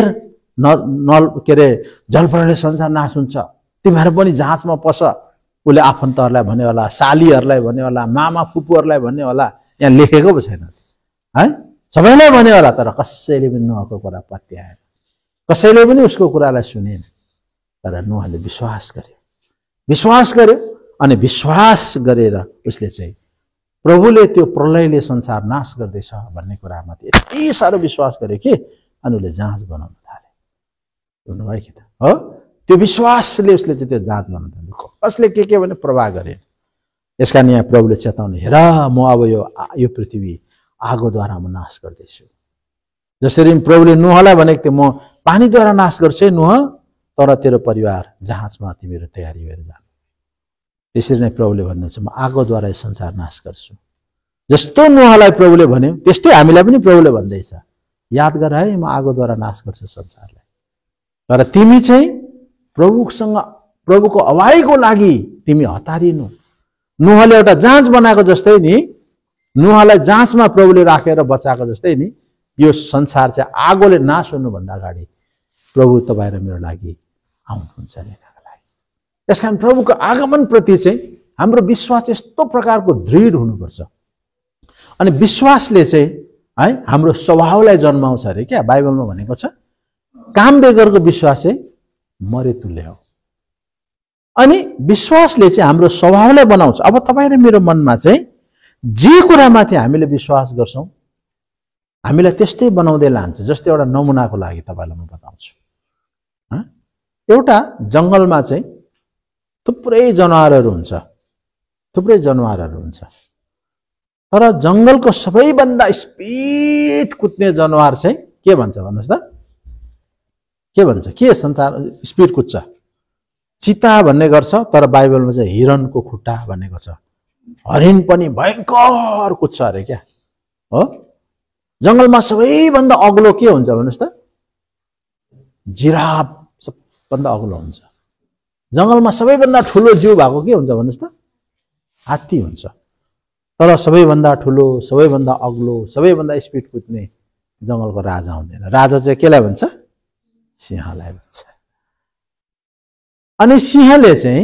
के अरे जलप्रलय संसार नाश हुन्छ, तिमीहरू पनि जहाजमा पस। उसले आफन्तहरूलाई भन्यो होला, सालीहरूलाई भन्यो होला, मामा फुपूहरूलाई भन्यो होला, यहाँ लेखेको पो छैन है, सबैलाई भन्यो होला। तर कसैले पनि नुहको कुरा पत्याएन, कसैले पनि उसको कुरालाई सुनेन। तर नुहले विश्वास गर्यो अनि विश्वास गरेर उसले चाहिँ प्रभुले त्यो प्रलयले संसार नाश गर्दैछ भन्ने कुरामा यति साह्रो विश्वास गर्यो कि अनि उसले जहाज बनाउन थाले। सुन्नुभयो कि त हो, त्यो विश्वासले उसले चाहिँ त्यो जाँच बनाउन थाल्यो। कसले के भने प्रवाह गरे। यसका यहाँ प्रभुले चेताउनु, हेर म अब यो पृथ्वी आगोद्वारा म नाश गर्दैछु। जसरी प्रभुले नुहलाई भनेको थियो, म पानीद्वारा नाश गर्छु है नुह, तर तेरो परिवार जहाजमा तिमीहरू तयारी भएर जानु। त्यसरी नै प्रभुले भन्दैछ, म आगोद्वारा संसार नाश गर्छु। जस्तो नुहलाई प्रभुले भन्यो त्यस्तै हामीलाई पनि प्रभुले भन्दैछ, याद गर है, म आगोद्वारा नाश गर्छु संसारलाई। तर तिमी चाहिँ प्रभुको अवाईको लागि तिमी हतारिनु। नुहले एउटा जाँच बनाएको जस्तै नि, नुहलाई जाँचमा प्रभुले राखेर बचाएको जस्तै नि, यो संसार चाहिँ आगोले नाश हुनुभन्दा अगाडि प्रभु तपाईँ र मेरो लागि आउनुहुन्छ लिनका लागि। त्यसकारण प्रभुको आगमन प्रति चाहिँ हाम्रो विश्वास यस्तो प्रकारको दृढ हुनुपर्छ। अनि विश्वासले चाहिँ है हाम्रो स्वभावलाई जन्माउँछ अरे क्या, बाइबलमा भनेको छ। काम बेगरको विश्वास चाहिँ मरे तुल्य हो। अनि विश्वासले चाहिँ हाम्रो स्वभावलाई बनाउँछ। अब तपाईँ र मेरो मनमा चाहिँ जे कुरामाथि हामीले विश्वास गर्छौँ हामीलाई त्यस्तै बनाउँदै लान्छ। जस्तै एउटा नमुनाको लागि तपाईँलाई म बताउँछु। एउटा जङ्गलमा चाहिँ थुप्रै जनावरहरू हुन्छ, तर जङ्गलको सबैभन्दा स्पिड कुद्ने जनावर चाहिँ के भन्छ भन्नुहोस् त? के भन्छ? के संसार स्पिड कुद्छ? चिता भन्ने गर्छ, तर बाइबलमा चाहिँ हिरणको खुट्टा भनेको छ। हरिण पनि भयङ्कर कुद्छ अरे क्या हो। जङ्गलमा सबैभन्दा अग्लो के हुन्छ भन्नुहोस् त? जिराफ सबभन्दा अग्लो हुन्छ। जङ्गलमा सबैभन्दा ठुलो जीव भएको के हुन्छ भन्नुहोस् त? हात्ती हुन्छ। तर सबैभन्दा ठुलो, सबैभन्दा अग्लो, सबैभन्दा स्पिड कुद्ने जङ्गलको राजा हुँदैन। राजा चाहिँ केलाई भन्छ? सिंहलाई भन्छ। अनि सिंहले चाहिँ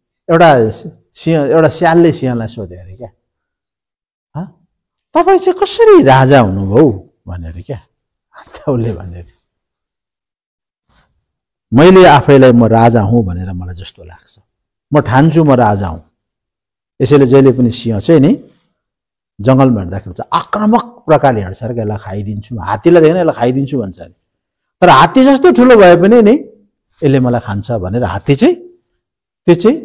एउटा स्यालले सिंहलाई सोध्यो अरे क्या, तपाईँ चाहिँ कसरी राजा हुनुभयो भनेर क्या। उसले भने मैले आफैलाई म राजा हुँ भनेर मलाई जस्तो लाग्छ, म ठान्छु म राजा हुँ। यसैले जहिले पनि सिंह चाहिँ नि जङ्गलमा हिँड्दाखेरि चाहिँ आक्रामक प्रकारले हिँड्छ अरे, यसलाई खाइदिन्छु, हात्तीलाई देखेन यसलाई खाइदिन्छु भन्छ अरे। तर हात्ती जस्तो ठुलो भए पनि नि यसले मलाई खान्छ भनेर हात्ती चाहिँ त्यो चाहिँ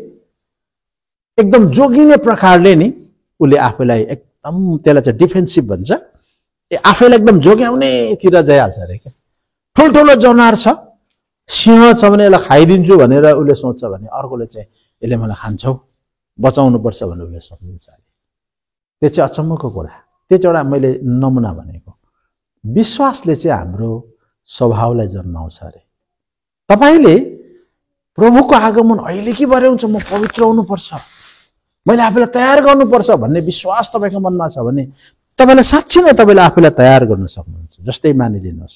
एकदम जोगिने प्रकारले नि उसले आफैलाई एकदम, त्यसलाई चाहिँ डिफेन्सिभ भन्छ, आफैलाई एकदम जोग्याउनेतिर जाइहाल्छ अरे क्या। ठुल्ठुलो जनावर छ, सिंह छ भने यसलाई खाइदिन्छु भनेर उसले सोच्छ भने अर्कोले चाहिँ यसले मलाई खान्छौ, बचाउनुपर्छ भनेर उसले सोच्छ अरे। त्यो चाहिँ अचम्मको कुरा। त्यो चाहिँ एउटा मैले नमुना भनेको। विश्वासले चाहिँ हाम्रो स्वभावलाई जन्माउँछ अरे। तपाईँले प्रभुको आगमन अहिले कि भरे हुन्छ, म पवित्र हुनुपर्छ, मैले आफैलाई तयार गर्नुपर्छ भन्ने विश्वास तपाईँको मनमा छ भने तपाईँलाई साँच्चै नै तपाईँले आफैलाई तयार गर्न सक्नुहुन्छ। जस्तै मानिलिनुहोस्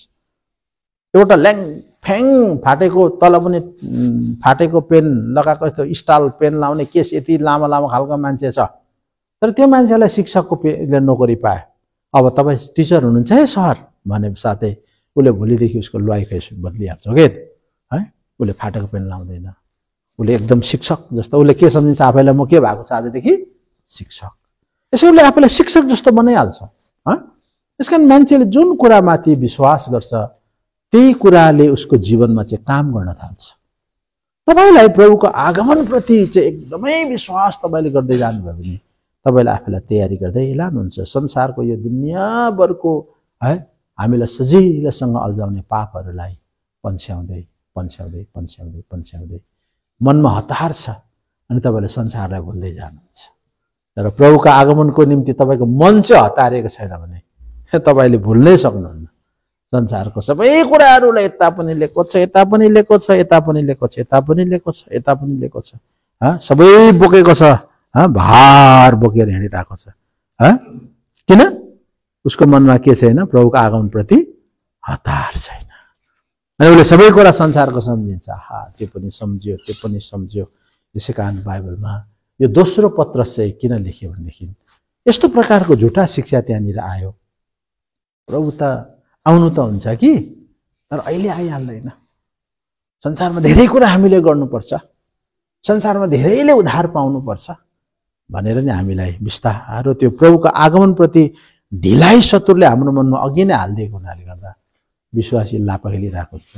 एउटा ल्याङफ्याङ फाटेको, तल पनि फाटेको पेन लगाएको, यस्तो स्टाल पेन लाउने, केस यति लामो लामो खालको मान्छे छ, तर त्यो मान्छेलाई शिक्षकको नोकरी पाए। अब तपाईँ टिचर हुनुहुन्छ है सर भने साथै उसले भोलिदेखि उसको लुवाई बदलिहाल्छ हो कि है। उसले फाटेको पेन लाउँदैन, उसले एकदम शिक्षक जस्तो, उसले के सम्झिन्छ आफैलाई, म के भएको छ आजदेखि? शिक्षक। यसो उसले आफैलाई शिक्षक जस्तो बनाइहाल्छ। त्यस कारण मान्छेले जुन कुरामाथि विश्वास गर्छ त्यही कुराले उसको जीवनमा चाहिँ काम गर्न थाल्छ। तपाईँलाई प्रभुको आगमनप्रति चाहिँ एकदमै विश्वास तपाईँले गर्दै जानुभयो भने तपाईँले आफैलाई तयारी गर्दै लानुहुन्छ। संसारको यो दुनियाँभरको है हामीलाई सजिलैसँग अल्झाउने पापहरूलाई पन्छ्याउँदै पन्छ्याउँदै पन्छ्याउँदै पन्छ्याउँदै मनमा हतार छ अनि तपाईँले संसारलाई भुल्दै जानुहुन्छ। तर प्रभुको आगमनको निम्ति तपाईँको मन चाहिँ हतारिएको छैन भने तपाईँले भुल्नै सक्नुहुन्न। संसारको सबै कुराहरूलाई यता पनि लिएको छ, यता पनि लिएको छ, यता पनि लिएको छ, यता पनि लिएको छ, यता पनि लिएको छ, सबै बोकेको छ, भार बोकेर हिँडिरहेको छ। किन? उसको मनमा के छैन? प्रभुको आगमनप्रति हतार छैन। अनि उसले सबै कुरा संसारको सम्झिन्छ। त्यो पनि सम्झ्यो, त्यो पनि सम्झ्यो। यसै कारण बाइबलमा यो दोस्रो पत्र चाहिँ किन लेख्यो भनेदेखि यस्तो प्रकारको झुटा शिक्षा त्यहाँनिर आयो। प्रभु त आउनु त हुन्छ कि, तर अहिले आइहाल्दैन। संसारमा धेरै कुरा हामीले गर्नुपर्छ, संसारमा धेरैले उद्धार पाउनुपर्छ भनेर नि हामीलाई बिस्तारो त्यो प्रभुको आगमनप्रति ढिलाइ शत्रुले हाम्रो मनमा अघि नै हालिदिएको हुनाले गर्दा विश्वासी लापा खेलिरहेको हुन्छ,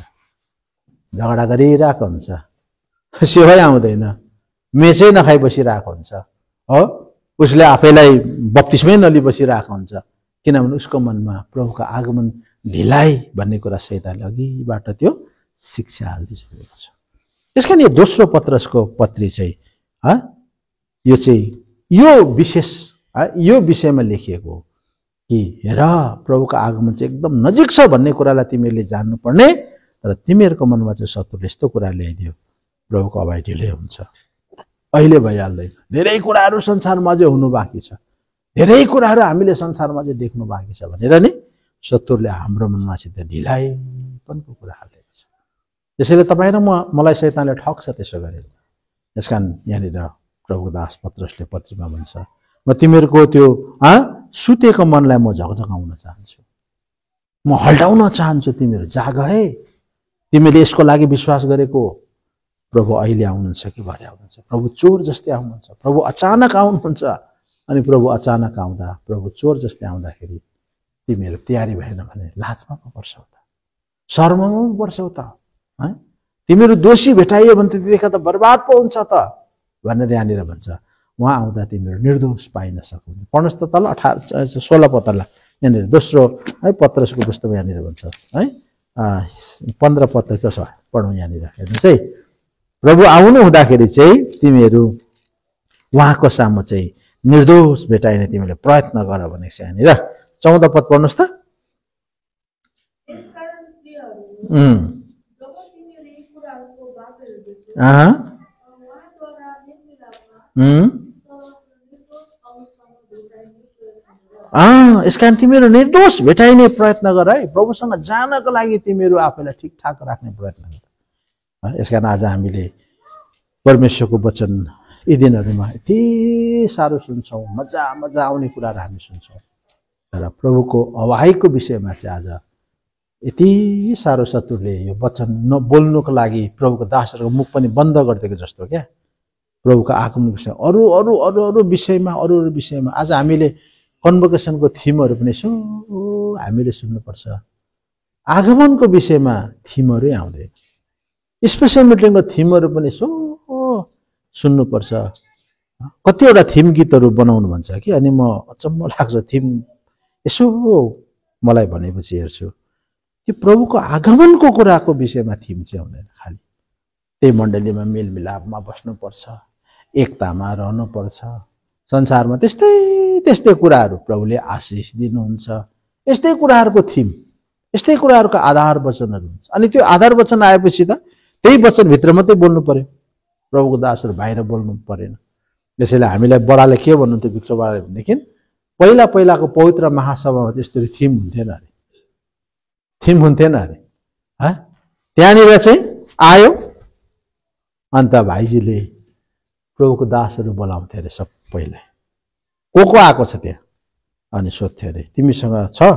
झगडा गरिरहेको हुन्छ, सेवै आउँदैन, मेचै नखाइ बसिरहेको हुन्छ हो। उसले आफैलाई बप्तिस्मै नलि बसिरहेको हुन्छ, किनभने उसको मनमा प्रभुको आगमन ढिलाइ भन्ने कुरा शैतानले अघिबाट त्यो शिक्षा हालिदिइसकेको छ। त्यस कारण यो दोस्रो पत्रसको पत्री चाहिँ यो चाहिँ यो विशेष यो विषयमा लेखिएको हो। कि हेर प्रभुको आगमन चाहिँ एकदम नजिक छ भन्ने कुरालाई तिमीहरूले जान्नुपर्ने, तर तिमीहरूको मनमा चाहिँ शत्रुले यस्तो कुरा ल्याइदियो, प्रभुको अभाइ ढिलै हुन्छ, अहिले भइहाल्दैन, धेरै कुराहरू संसारमा अझै हुनु बाँकी छ, धेरै कुराहरू हामीले संसारमा चाहिँ देख्नु बाँकी छ भनेर नि शत्रुले हाम्रो मनमा चाहिँ ढिलाइपनको कुरा हालेको छ। त्यसैले तपाईँ र मलाई शैतानले ठग्छ त्यसो गरेर। यसकारण यहाँनिर प्रभुको दास पत्रसले पत्रीमा भन्छ, म तिमीहरूको त्यो सुतेको मनलाई म झकझकाउन चाहन्छु, म हल्टाउन चाहन्छु, तिमीहरू जाग है, तिमीले यसको लागि विश्वास गरेको प्रभु अहिले आउनुहुन्छ कि भरे आउनुहुन्छ, प्रभु चोर जस्तै आउनुहुन्छ, प्रभु अचानक आउनुहुन्छ। अनि प्रभु अचानक आउँदा, प्रभु चोर जस्तै आउँदाखेरि तिमीहरू तयारी भएन भने लाजमा पो पर्छौ त, शर्ममा पो पर्छौ त, तिमीहरू दोषी भेटाइयो भने त्यतिखेर त बर्बाद पो हुन्छ त भनेर यहाँनिर भन्छ। उहाँ आउँदा तिमीहरू निर्दोष पाइन सक्नुहुन्छ। पढ्नुहोस् त तल 16 पत्रलाई, यहाँनिर दोस्रो है पत्रसको पुस्तकमा यहाँनिर भन्छ है 15 पत्र कसो पढौँ यहाँनिर हेर्नुहोस् है। प्रभु आउनु हुँदाखेरि चाहिँ तिमीहरू उहाँको सामु चाहिँ निर्दोष भेटाइने तिमीले प्रयत्न गर भनेको छ यहाँनिर। 14 पद पढ्नुहोस् त। यसकारण तिमीहरू निर्दोष भेटाइने प्रयत्न गर है, प्रभुसँग जानको लागि तिमीहरू आफैलाई ठिकठाक राख्ने प्रयत्न गर। यसकारण आज हामीले परमेश्वरको वचन यी दिनहरूमा यति साह्रो सुन्छौँ, मजा आउने कुराहरू हामी सुन्छौँ, तर प्रभुको अवाईको विषयमा चाहिँ आज यति साह्रो शत्रुले यो वचन नबोल्नुको लागि प्रभुको दासहरूको मुख पनि बन्द गरिदिएको जस्तो क्या। प्रभुको आगमनको विषय अरू विषयमा आज हामीले कन्भोकेसनको थिमहरू पनि यसो हामीले सुन्नुपर्छ। आगमनको विषयमा थिमहरू आउँदैन, स्पेसल मिटिङको थिमहरू पनि यसो सुन्नुपर्छ। कतिवटा थिम गीतहरू बनाउनु भन्छ कि, अनि म अचम्म लाग्छ थिम यसो मलाई भनेपछि हेर्छु कि प्रभुको आगमनको कुराको विषयमा थिम चाहिँ आउँदैन। खालि त्यही मण्डलीमा मेलमिलापमा बस्नुपर्छ, एकतामा रहनुपर्छ, संसारमा त्यस्तै कुराहरू प्रभुले आशिष दिनुहुन्छ, यस्तै कुराहरूको थिम, यस्तै कुराहरूको आधार वचनहरू हुन्छ। अनि त्यो आधार वचन आएपछि त त्यही वचनभित्र मात्रै बोल्नु पर्यो, प्रभुको दासहरू बाहिर बोल्नु परेन। त्यसैले हामीलाई बडाले के भन्नुहुन्थ्यो, भिक्टर बडाले भनेदेखि पहिलाको पवित्र महासभामा त्यस्तो थिम हुन्थेन अरे, थिम हुन्थेन अरे। त्यहाँनिर चाहिँ आयो अन्त भाइजीले प्रभुको दासहरू बोलाउँथे अरे सबैलाई, को आएको छ त्यहाँ, अनि सोध्थे अरे तिमीसँग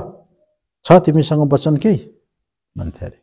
छ तिमीसँग वचन केही भन्थे अरे।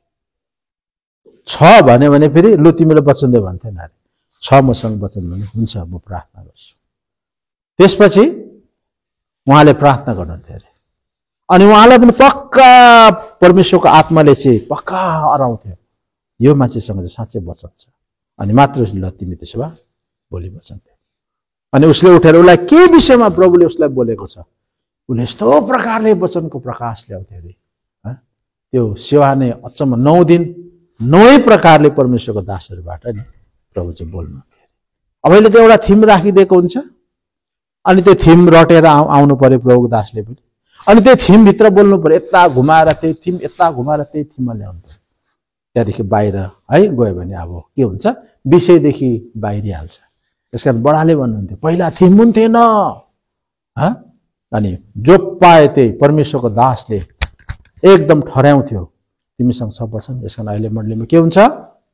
छ भने फेरि लु तिमीले वचन दे भन्थेन अरे। छ मसँग वचन भने हुन्छ म प्रार्थना गर्छु। त्यसपछि उहाँले प्रार्थना गर्नुहुन्थ्यो अरे, अनि उहाँलाई पनि पक्का परमेश्वरको आत्माले चाहिँ पक्का अराउँथ्यो यो मान्छेसँग चाहिँ साँच्चै वचन छ, अनि मात्र ल तिमी त्यसो भए भोलि वचन दे। अनि उसले उठेर उसलाई के विषयमा प्रभुले उसलाई बोलेको छ उसले यस्तो प्रकारले वचनको प्रकाश ल्याउँथ्यो अरे। त्यो सेवा नै अचम्म 9 दिन 9 प्रकारले परमेश्वरको दासहरूबाट नि प्रभु चाहिँ बोल्नु। अब अहिले त एउटा थिम राखिदिएको हुन्छ, अनि त्यो थिम रटेर आउनु पर्यो प्रभुको दासले पनि, अनि त्यो थिमभित्र बोल्नु पर्यो, यता घुमाएर त्यही थिम, यता घुमाएर त्यही थिममा ल्याउनु पर्यो। त्यहाँदेखि बाहिर है गयो भने अब के हुन्छ, विषयदेखि बाहिरिहाल्छ। त्यसकारण बडाले भन्नुहुन्थ्यो पहिला थिम हुन्थेन, अनि जो पाए त्यही परमेश्वरको दासले एकदम ठहर्याउँथ्यो तिमीसँग सब वचन। यसकारण अहिले मण्डलीमा के हुन्छ,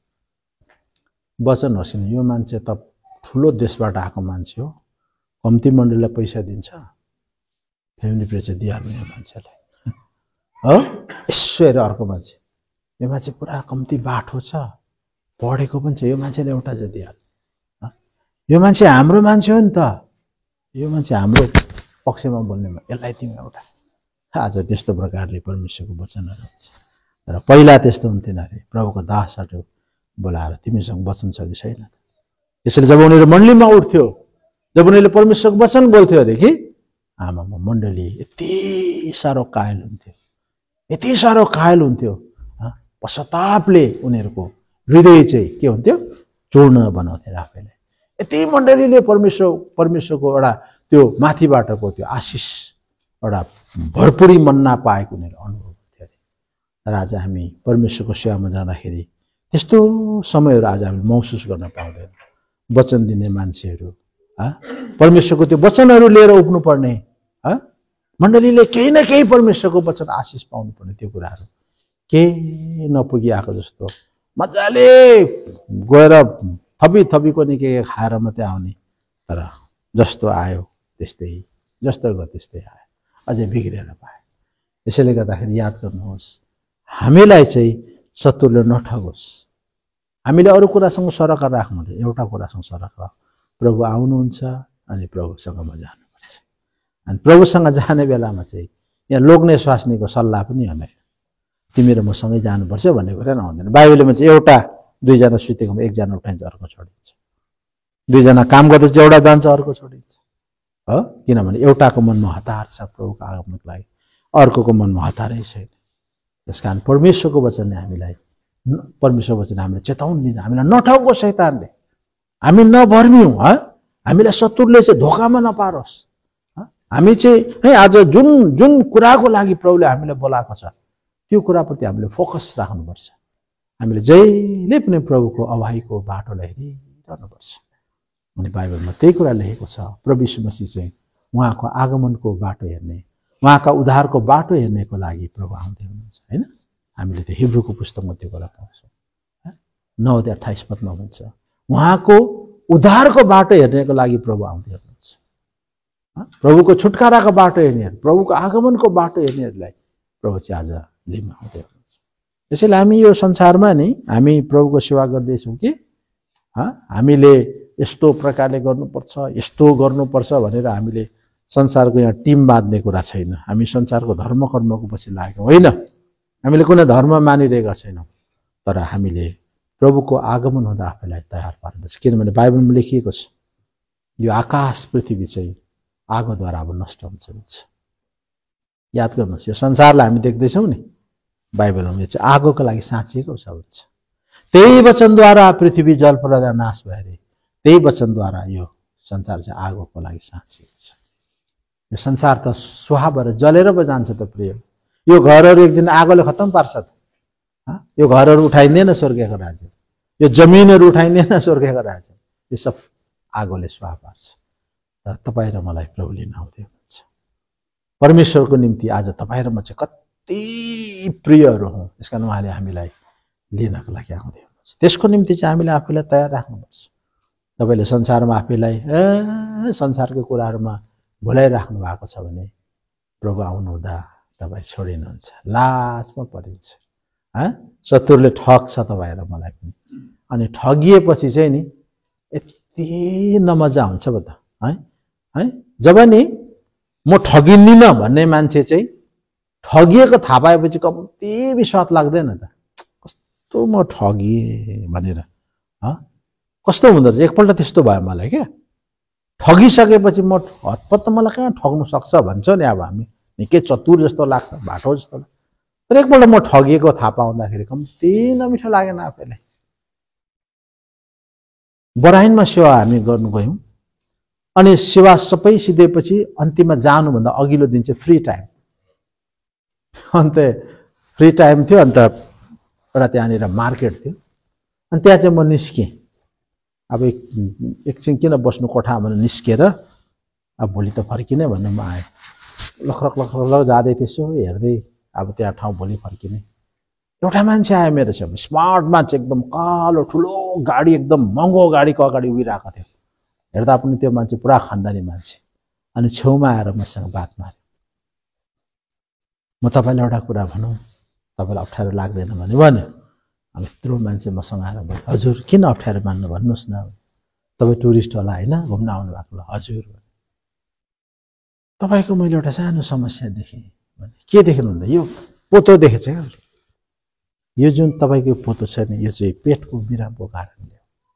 वचन होस् नि, यो मान्छे त ठुलो देशबाट आएको मान्छे हो, कम्ती मण्डलीलाई पैसा दिन्छ, फ्यामिली प्रेसर दिइहाल्नु यो मान्छेलाई हो। यसो हेरेर अर्को मान्छे, यो मान्छे पुरा कम्ती बाठो छ, पढेको पनि छ, यो मान्छेले एउटा चाहिँ दिइहाल्नु, यो मान्छे हाम्रो मान्छे हो नि त, यो मान्छे हाम्रो पक्षमा बोल्ने, यसलाई तिमी एउटा। आज त्यस्तो प्रकारले परमेश्वरको वचनहरू हुन्छ, तर पहिला त्यस्तो हुन्थेन अरे। प्रभुको दासहरू बोलाएर तिमीसँग वचन छ कि छैन। त्यसैले जब उनीहरू मण्डलीमा उठ्थ्यो, जब उनीहरूले परमेश्वरको वचन बोल्थ्यो अरे कि आमामा मण्डली यति साह्रो कायल हुन्थ्यो, यति साह्रो कायल हुन्थ्यो। पश्चातापले उनीहरूको हृदय चाहिँ के हुन्थ्यो, चूर्ण बनाउँथे आफैलाई। यति मण्डलीले परमेश्वरको एउटा त्यो माथिबाटको त्यो आशिष एउटा भरपुरी मन्ना पाएको उनीहरूले अनुभव गर्थ्यो अरे। र आज हामी परमेश्वरको सेवामा जाँदाखेरि त्यस्तो समयहरू आज हामीले महसुस गर्न पाउँदैन। वचन दिने मान्छेहरू परमेश्वरको त्यो वचनहरू लिएर उठ्नुपर्ने, मण्डलीले केही न केही परमेश्वरको वचन आशिष पाउनुपर्ने, त्यो कुराहरू केही नपुगी आएको जस्तो मजाले गएर थपी नि के खाएर मात्रै आउने। तर जस्तो आयो त्यस्तै, जस्तो गयो त्यस्तै आयो, अझै बिग्रेर पायो। यसैले गर्दाखेरि याद गर्नुहोस्, हामीलाई चाहिँ शत्रुले नठगोस्। हामीले अरू कुरासँग सरकार राख्नुहुँदैन, एउटा कुरासँग सरकार, प्रभु आउनुहुन्छ अनि प्रभुसँग म जानुपर्छ। अनि प्रभुसँग जाने बेलामा चाहिँ यहाँ लोग्ने स्वास्नीको सल्लाह पनि हुँदैन, तिमी र मसँगै जानुपर्छ भन्ने कुरा नहुँदैन। बाइबलमा चाहिँ एउटा दुईजना सुतेकोमा एकजना उठाइन्छ, अर्को छोडिन्छ। दुईजना काम गर्दैछ, एउटा जान्छ अर्को छोडिन्छ, हो। किनभने एउटाको मनमा हतार छ प्रभुको आगमनको लागि, अर्कोको मनमा हतारै छैन। त्यसकारण परमेश्वरको वचनले हामीलाई, परमेश्वरको वचनले हामीलाई चेतावनी दिन्छ, हामीलाई नठगोस् शैतानले, हामी नभर्मियौँ, हामीलाई शत्रुले चाहिँ धोकामा नपारोस्। हामी चाहिँ आज जुन जुन कुराको लागि प्रभुले हामीलाई बोलाएको छ त्यो कुराप्रति हामीले फोकस राख्नुपर्छ। हामीले जहिले पनि प्रभुको अवाहीको बाटोलाई हेरिरहनुपर्छ। अनि बाइबलमा त्यही कुरा लेखेको छ, प्रभु यीशु मसीह चाहिँ उहाँको आगमनको बाटो हेर्ने, उहाँका उद्धारको बाटो हेर्नेको लागि प्रभु आउँदै हुनुहुन्छ, होइन। हामीले त्यो हिब्रूको पुस्तकमा त्यो कुरा पाउँछौँ। 9:28 भन्छ, उहाँको उद्धारको बाटो हेर्नेको लागि प्रभु आउँदै हुनुहुन्छ। प्रभुको छुटकाराको बाटो हेर्नेहरू, प्रभुको आगमनको बाटो हेर्नेहरूलाई प्रभु चाहिँ आज लिन आउँदै हुनुहुन्छ। त्यसैले हामी यो संसारमा नि हामी प्रभुको सेवा गर्दैछौँ कि हामीले यस्तो प्रकारले गर्नुपर्छ, यस्तो गर्नुपर्छ भनेर हामीले संसारको यहाँ टिम बाँध्ने कुरा छैन। हामी संसारको धर्म कर्मको पछि लागेको होइन, हामीले कुनै धर्म मानिरहेका छैनौँ। तर हामीले प्रभुको आगमन हुँदा आफैलाई तयार पार्नुपर्छ। किनभने बाइबलमा लेखिएको छ, यो आकाश पृथ्वी चाहिँ आगोद्वारा अब नष्ट हुन्छ। याद गर्नुहोस्, यो संसारलाई हामी देख्दैछौँ नि, बाइबलमा यो चाहिँ आगोको लागि साँचिएको छ भन्छ। त्यही वचनद्वारा पृथ्वी जल प्रदा नाश भए, त्यही वचनद्वारा यो संसार चाहिँ आगोको लागि साँचिएको छ। यो संसार त सुहा भएर जलेर पो जान्छ त प्रिय। यो घरहरू एक दिन आगोले खत्तम पार्छ त। यो घरहरू उठाइँदैन स्वर्गको राज्य, यो जमिनहरू उठाइँदैन स्वर्गको राज्य, यो सब आगोले सुहा पार्छ। तर तपाईँ र मलाई प्रभु लिन आउँदै हुनुहुन्छ। परमेश्वरको निम्ति आज तपाईँ र म चाहिँ कति प्रियहरू हौँ, त्यस कारण उहाँले हामीलाई लिनको लागि आउँदै हुनुहुन्छ। त्यसको निम्ति चाहिँ हामीले आफैलाई तयार राख्नुपर्छ। तपाईँले संसारमा आफैलाई संसारको कुराहरूमा भुलाइराख्नु भएको छ भने प्रभु आउनुहुँदा तपाईँ छोडिनुहुन्छ, लाजमा परिन्छ। शत्रुले ठग्छ तपाईँ र मलाई पनि। अनि ठगिएपछि चाहिँ नि यति नमजा हुन्छ पो त, है। जब नि म ठगिन्दिनँ भन्ने मान्छे चाहिँ ठगिएको थाहा पाएपछि कम्ती विश्वास लाग्दैन त, कस्तो म ठगिएँ भनेर। कस्तो हुँदो रहेछ, एकपल्ट त्यस्तो भयो मलाई क्या। ठगिसकेपछि म हतपत मलाई कहाँ ठग्नु सक्छ भन्छ नि, अब हामी निकै चतुर जस्तो लाग्छ, बाटो जस्तो लाग्छ। तर एकपल्ट म ठगिएको थाहा पाउँदाखेरि कम्ती नमिठो लागेन आफैलाई। बराइनमा सेवा हामी गर्नु गयौँ, अनि सेवा सबै सिधेपछि अन्तिममा जानुभन्दा अघिल्लो दिन चाहिँ फ्री टाइम, अन्त फ्री टाइम थियो। अन्त एउटा त्यहाँनिर मार्केट थियो, अनि त्यहाँ चाहिँ म निस्केँ। अब एकछिन किन बस्नु कोठा भनेर निस्केर अब भोलि त फर्किने भन्ने म आएँ। लखरक लखरक जाँदै त्यसो हेर्दै अब त्यहाँ ठाउँ भोलि फर्किने। एउटा मान्छे आयो मेरो छेउमा, स्मार्ट मान्छे, एकदम कालो ठुलो गाडी, एकदम महँगो गाडीको अगाडि उभिरहेको थियो। हेर्दा पनि त्यो मान्छे पुरा खानदानी मान्छे। अनि छेउमा आएर मसँग बात मार्यो। म तपाईँलाई एउटा कुरा भनौँ, तपाईँलाई अप्ठ्यारो लाग्दैन भने भन्यो। अब यत्रो मान्छे मसँग आएर भन्यो, हजुर किन अप्ठ्यारो मान्नु, भन्नुहोस् न, तपाईँ टुरिस्ट होला होइन, घुम्न आउनु भएको होला। हजुर, तपाईँको मैले एउटा सानो समस्या देखेँ भने। के देख्नुहुँदा? यो पोतो देखेछ क्या, यो जुन तपाईँको पोतो छ नि, यो चाहिँ पेटको बिरामको कारणले।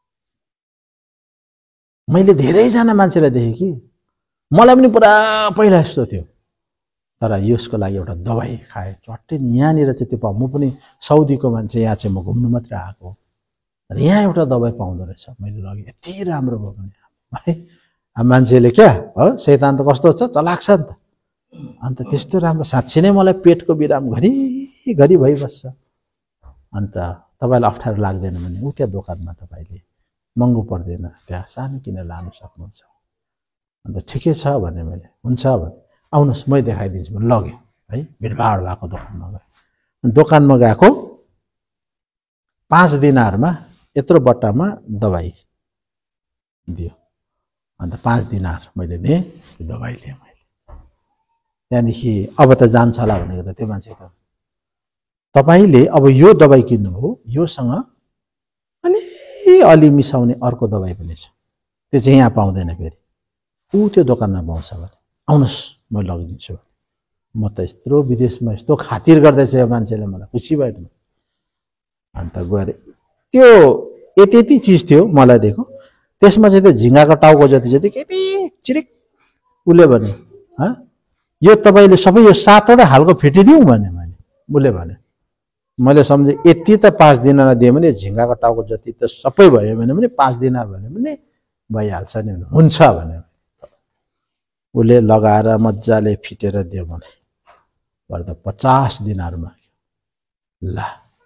मैले धेरैजना मान्छेलाई देखेँ कि, मलाई पनि पुरा पहिला यस्तो थियो। तर यसको लागि एउटा दबाई खाएँ, चट्टै यहाँनिर चाहिँ त्यो म पनि साउदीको मान्छे, यहाँ चाहिँ म घुम्नु मात्रै आएको। र यहाँ एउटा दबाई पाउँदो रहेछ, मैले लगेँ, यति राम्रो भयो भने है। अब मान्छेले क्या हो, शैतान त कस्तो छ, चलाक छ नि त। अन्त त्यस्तो राम्रो साँच्चै नै मलाई पेटको बिराम घरिघरि भइबस्छ। अन्त तपाईँलाई अप्ठ्यारो लाग्दैन भने ऊ त्यहाँ दोकानमा तपाईँले महँगो पर्दैन त्यहाँ सानो किनेर लानु सक्नुहुन्छ। अन्त ठिकै छ भने मैले हुन्छ भने आउनुहोस् मै देखाइदिन्छु भने लग्यो है। भिडभाड भएको दोकानमा गयो। दोकानमा गएको 5 दिनारमा यत्रो बट्टामा दबाई दियो। अन्त 5 दिनार मैले दिएँ, दबाई लिएँ मैले। त्यहाँदेखि अब त जान्छ होला भनेको त त्यो मान्छे त तपाईँले अब यो दबाई किन्नुभयो, योसँग अलि मिसाउने अर्को दबाई पनि छ, त्यो चाहिँ यहाँ पाउँदैन फेरि, ऊ त्यो दोकानमा पाउँछ भने आउनुहोस् म लगिदिन्छु। म त यत्रो विदेशमा यस्तो खातिर गर्दैछ यो मान्छेले, मलाई खुसी भयो। अन्त गएर त्यो यति चिज थियो मलाई दिएको, त्यसमा चाहिँ त्यो झिँगाको टाउको जति जति यति चिरिक उसले भने यो तपाईँले सबै यो 7वटा हालको फिटिदिउँ भने उसले भने मैले सम्झेँ यति त 5 दिनमा दिएँ भने झिँगाको टाउको जति त सबै भयो भने पनि 5 दिन भन्यो भने भइहाल्छ नि, हुन्छ भने उसले लगाएर मजाले फिटेर दियो भने गर्दा 50 दिनहरुमा ल।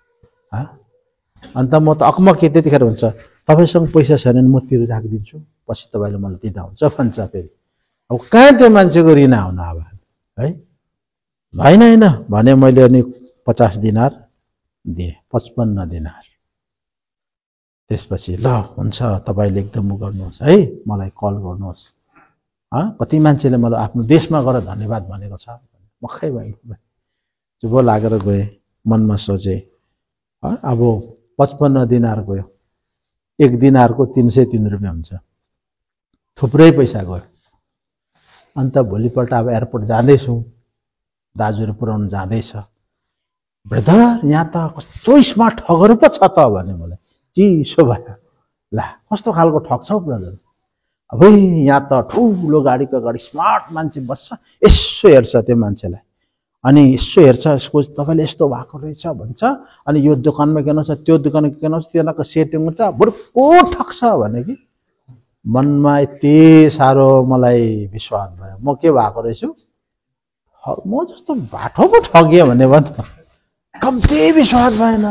अन्त म त अकमक के त्यतिखेर हुन्छ तपाईसँग पैसा छैन भने म तिरो राखिदिन्छु, पछि तपाईले मलाई दिँदा हुन्छ भन्छ। फेरि अब कहाँ त्यो मान्छेको ऋण आउन अब है, हैन भने मैले अनि 50 दिनार दिए, 55 दिनार। त्यसपछि ल हुन्छ तपाईले एकदम गर्नुहोस् है, मलाई कल गर्नुहोस्। कति मान्छेले मलाई आफ्नो देशमा गएर धन्यवाद भनेको छ। मक्खै भयो, चुप लागेर गए, मनमा सोचे अब 55 दिनार गयो, 1 दिनारको 303 रुपैयाँ हुन्छ, थुप्रै पैसा गयो। अन्त भोलिपल्ट अब एयरपोर्ट जाँदैछु, दाजुहरू पुऱ्याउन जाँदैछ, ब्रदर यहाँ त कस्तो स्मार्ट ठगहरू पो छ त भने मलाई चिसो भयो। ला कस्तो खालको ठग छ ब्रदर? अब यहाँ त ठुलो गाडीको अगाडि स्मार्ट मान्छे बस्छ, यसो हेर्छ त्यो मान्छेलाई, अनि यसो हेर्छ, यसको तपाईले यस्तो भएको रहेछ भन्छ, अनि यो दोकानमा किन छ, त्यो दोकानमा किन छ, तिनीहरूको सेटिङ हुन्छ, बरु को ठग्छ भने कि मनमा यति साह्रो मलाई विश्वास भयो। म के भएको रहेछु, म जस्तो बाटो पो ठगिए भने कम्ती विश्वास भएन।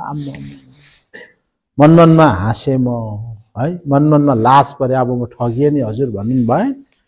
मनमनमा हाँसे म है, मनमनमा लाज परे, अब म ठगिए नि हजुर भन्नु भए।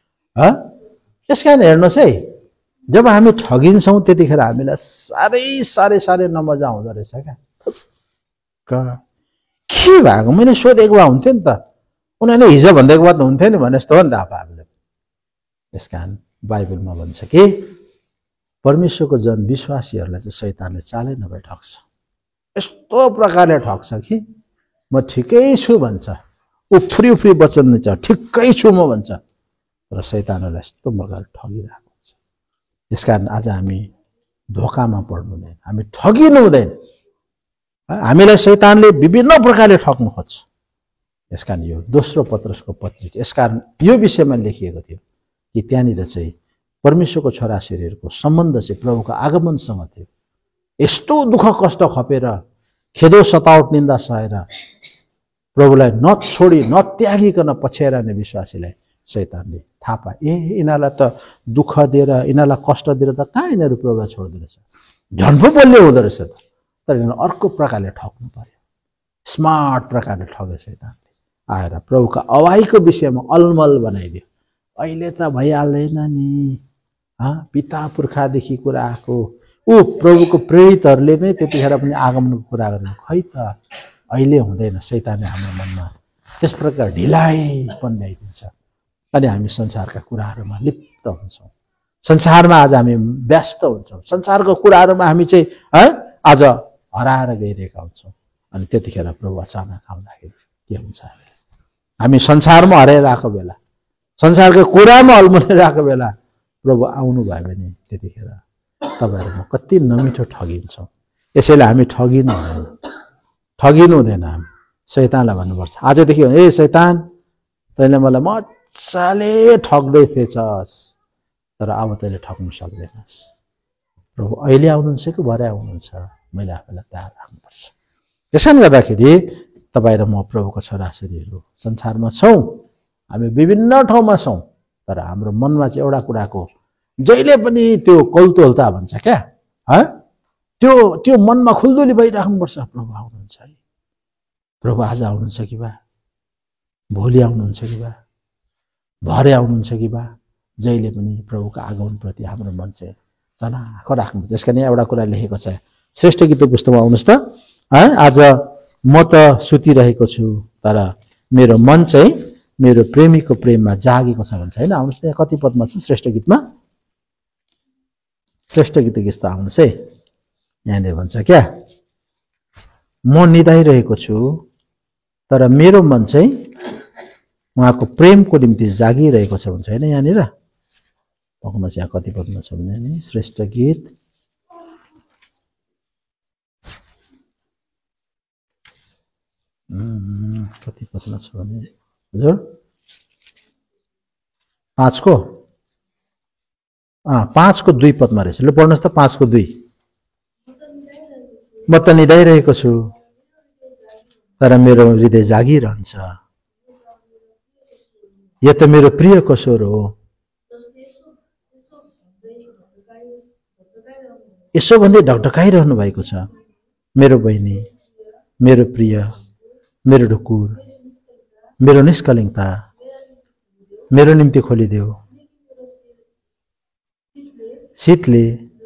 त्यसकारण हेर्नुहोस् है, जब हामी ठगिन्छौँ त्यतिखेर हामीलाई साह्रै नमजा हुँदो रहेछ क्या। के भएको मैले सोधेको भए हुन्थ्यो नि त, उनीहरूले हिजो भनिदिएको भए त हुन्थ्यो नि भने जस्तो हो नि त आफूले। त्यसकारण बाइबलमा भन्छ कि परमेश्वरको जन विश्वासीहरूलाई चाहिँ शैतानले चालै नभए ठग्छ। यस्तो प्रकारले ठग्छ कि म ठिकै छु भन्छ, उफ्री वचन नै छ, ठिकै छु म भन्छ, र शैतानहरूलाई यस्तो प्रकारले ठगिरहेको हुन्छ। त्यसकारण आज हामी धोकामा पर्नु हुँदैन, हामी ठगिनु हुँदैन। हामीलाई शैतानले विभिन्न प्रकारले ठग्नु खोज्छ। यसकारण यो दोस्रो पत्रसको पत्री छ, यसकारण यो विषयमा लेखिएको थियो कि त्यहाँनिर चाहिँ परमेश्वरको छोराछोरीहरूको सम्बन्ध चाहिँ प्रभुको आगमनसँग थियो। यस्तो दुःख कष्ट खपेर, खेदो सतावट निन्दा सहेर प्रभुलाई नछोडी नत्यागिकन पछ्याइरहने विश्वासीलाई शैतानले थाहा पाए, यिनीहरूलाई त दुःख दिएर, यिनीहरूलाई कष्ट दिएर त कहाँ यिनीहरू प्रभुलाई छोड्दो रहेछ, झन्पो बलियो हुँदो रहेछ त। तर यिनीहरू अर्को प्रकारले ठग्नु पर्यो, स्मार्ट प्रकारले ठग्यो शैतानले। आएर प्रभुका अवाईको विषयमा अलमल बनाइदियो। अहिले त भइहाल्दैन नि, पिता पुर्खादेखि कुरा आएको, ऊ प्रभुको प्रेरितहरूले नै त्यतिखेर पनि आगमनको कुरा गर्नु, खै त अहिले हुँदैन। शैतानले हाम्रो मनमा त्यस प्रकार ढिलाइपन ल्याइदिन्छ, अनि हामी संसारका कुराहरूमा लिप्त हुन्छौँ, संसारमा आज हामी व्यस्त हुन्छौँ, संसारको कुराहरूमा हामी चाहिँ आज हराएर गइरहेका हुन्छौँ। अनि त्यतिखेर प्रभु अचानक आउँदाखेरि के हुन्छ, हामी संसारमा हराइरहेको बेला, संसारको कुरामा अल्मलिरहेको बेला प्रभु आउनुभयो भने त्यतिखेर तपाईँहरूमा कति नमिठो ठगिन्छौँ। यसैले हामी ठगिनु हुँदैन। हामी शैतानलाई भन्नुपर्छ आजदेखि, ए शैतान तैँले मलाई मजाले ठग्दै थिएछस्, तर अब तैँले ठग्नु सक्दैनस्। प्रभु अहिले आउनुहुन्छ कि भरे आउनुहुन्छ, मैले आफूलाई तयार राख्नुपर्छ। यसैले गर्दाखेरि तपाईँ र म प्रभुको छोराछोरीहरू संसारमा छौँ, हामी विभिन्न ठाउँमा छौँ, तर हाम्रो मनमा चाहिँ एउटा कुराको जहिले पनि त्यो कौतूहलता भन्छ क्या, त्यो मनमा खुल्दुली भइराख्नुपर्छ। प्रभु आउनुहुन्छ है, प्रभु आज आउनुहुन्छ कि बा, भोलि आउनुहुन्छ कि बा, भरे आउनुहुन्छ कि बा, जहिले पनि प्रभुको आगमनप्रति हाम्रो मन चाहिँ चनाखो राख्नुपर्छ। त्यसका नि एउटा कुरा लेखेको छ श्रेष्ठ गीतको पुस्तकमा, आउनुहोस् त। आज म त सुतिरहेको छु तर मेरो मन चाहिँ मेरो प्रेमीको प्रेममा जागेको छ भन्छ होइन। आउनुहोस् त, कति पदमा छ श्रेष्ठ गीतमा? श्रेष्ठ गीतको यस्तो आउनुहोस् है, यहाँनिर भन्छ क्या, म निदाइरहेको छु तर मेरो मन चाहिँ उहाँको प्रेमको निम्ति जागिरहेको छ भन्छ होइन। यहाँनिर पक्मा चाहिँ कति पदमा छ भने नि श्रेष्ठ गीत कति पदमा छ भने हजुर 5को 2 पदमा रहेछ। ल पढ्नुहोस् त 5को 2। म त निदाइरहेको छु तर मेरो हृदय जागिरहन्छ, यो त मेरो प्रियको स्वर हो। यसो भन्दै ढकढकाइरहनु भएको छ, मेरो बहिनी, मेरो प्रिय, मेरो ढुकुर, मेरो निष्कलङ्कता मेरो निम्ति खोलिदेऊ शीतले।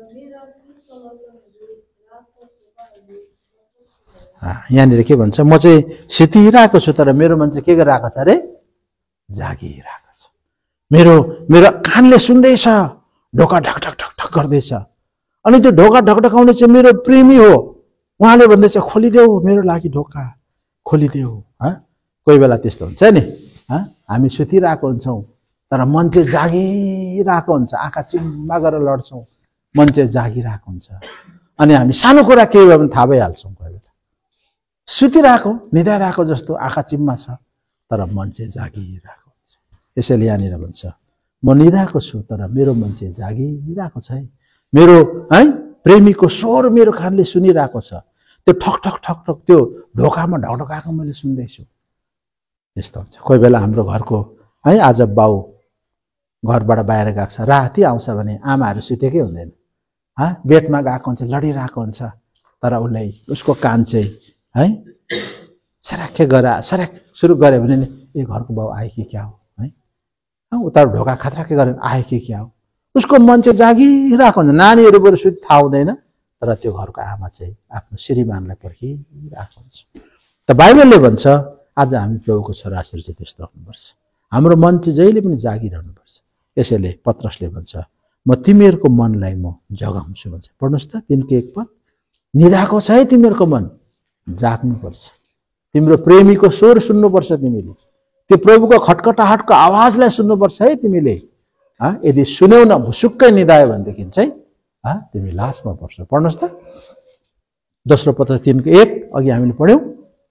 यहाँनिर के भन्छ, म चाहिँ सुतिरहेको छु तर मेरो मन चाहिँ के गरिरहेको छ अरे, जागिरहेको छ। मेरो कानले सुन्दैछ, ढोका ढकढक ढकढक गर्दैछ, अनि त्यो ढोका ढकढकाउने चाहिँ मेरो प्रेमी हो। उहाँले भन्दैछ खोलिदेऊ मेरो लागि ढोका खोलिदेऊ। कोही बेला त्यस्तो हुन्छ नि, हामी सुतिरहेको हुन्छौँ तर मन चाहिँ जागिरहेको हुन्छ, आँखा चिम्मा गरेर लड्छौँ, मन चाहिँ जागिरहेको हुन्छ। अनि हामी सानो कुरा केही भयो भने थाहा भइहाल्छौँ। कोही बेला सुतिरहेको निदाइरहेको जस्तो आँखा चिम्मा छ तर मन चाहिँ जागिरहेको हुन्छ। यसैले यहाँनिर भन्छ, म निदाएको छु तर मेरो मन चाहिँ जागिरहेको छ है, मेरो प्रेमीको स्वर मेरो कानले सुनिरहेको छ, त्यो ठक ठक ठक ठक त्यो ढोकामा ढकढकाएको मैले सुन्दैछु। त्यस्तो हुन्छ। कोही बेला हाम्रो घरको आज बाउ घरबाट बाहिर गएको छ, राति आउँछ भने आमाहरू सुतेकै हुँदैन, बेडमा गएको हुन्छ, लडिरहेको हुन्छ, तर उसलाई उसको कान चाहिँ सराक्कै सराक सुरु गऱ्यो भने नि ए घरको बाउ आयो कि क्या हो उता ढोका खतराकै गरेर आयो कि क्या हो, उसको मन चाहिँ जागिरहेको हुन्छ। नानीहरू बरु सुति थाहा हुँदैन तर त्यो घरको आमा चाहिँ आफ्नो श्रीमानलाई पर्खिरहेको हुन्छ। त बाइबलले भन्छ आज हामी प्रभुको छोराछोरी चाहिँ त्यस्तो हुनुपर्छ, हाम्रो मन चाहिँ जहिले पनि जागिरहनुपर्छ। यसैले पत्रसले भन्छ, म तिमीहरूको मनलाई म जगाउँछु भन्छ। पढ्नुहोस् त 3:1 पद, निदाएको छ है तिमीहरूको मन, जाग्नुपर्छ, तिम्रो प्रेमीको स्वर सुन्नुपर्छ, तिमीले त्यो प्रभुको खटखटाहटको आवाजलाई सुन्नुपर्छ है तिमीले। यदि सुन्यौ न, भुसुक्कै निदायो भनेदेखि चाहिँ तिमी लाजमा पर्छौ। पढ्नुहोस् त दोस्रो पत्रस 3:1 अघि हामीले पढ्यौँ।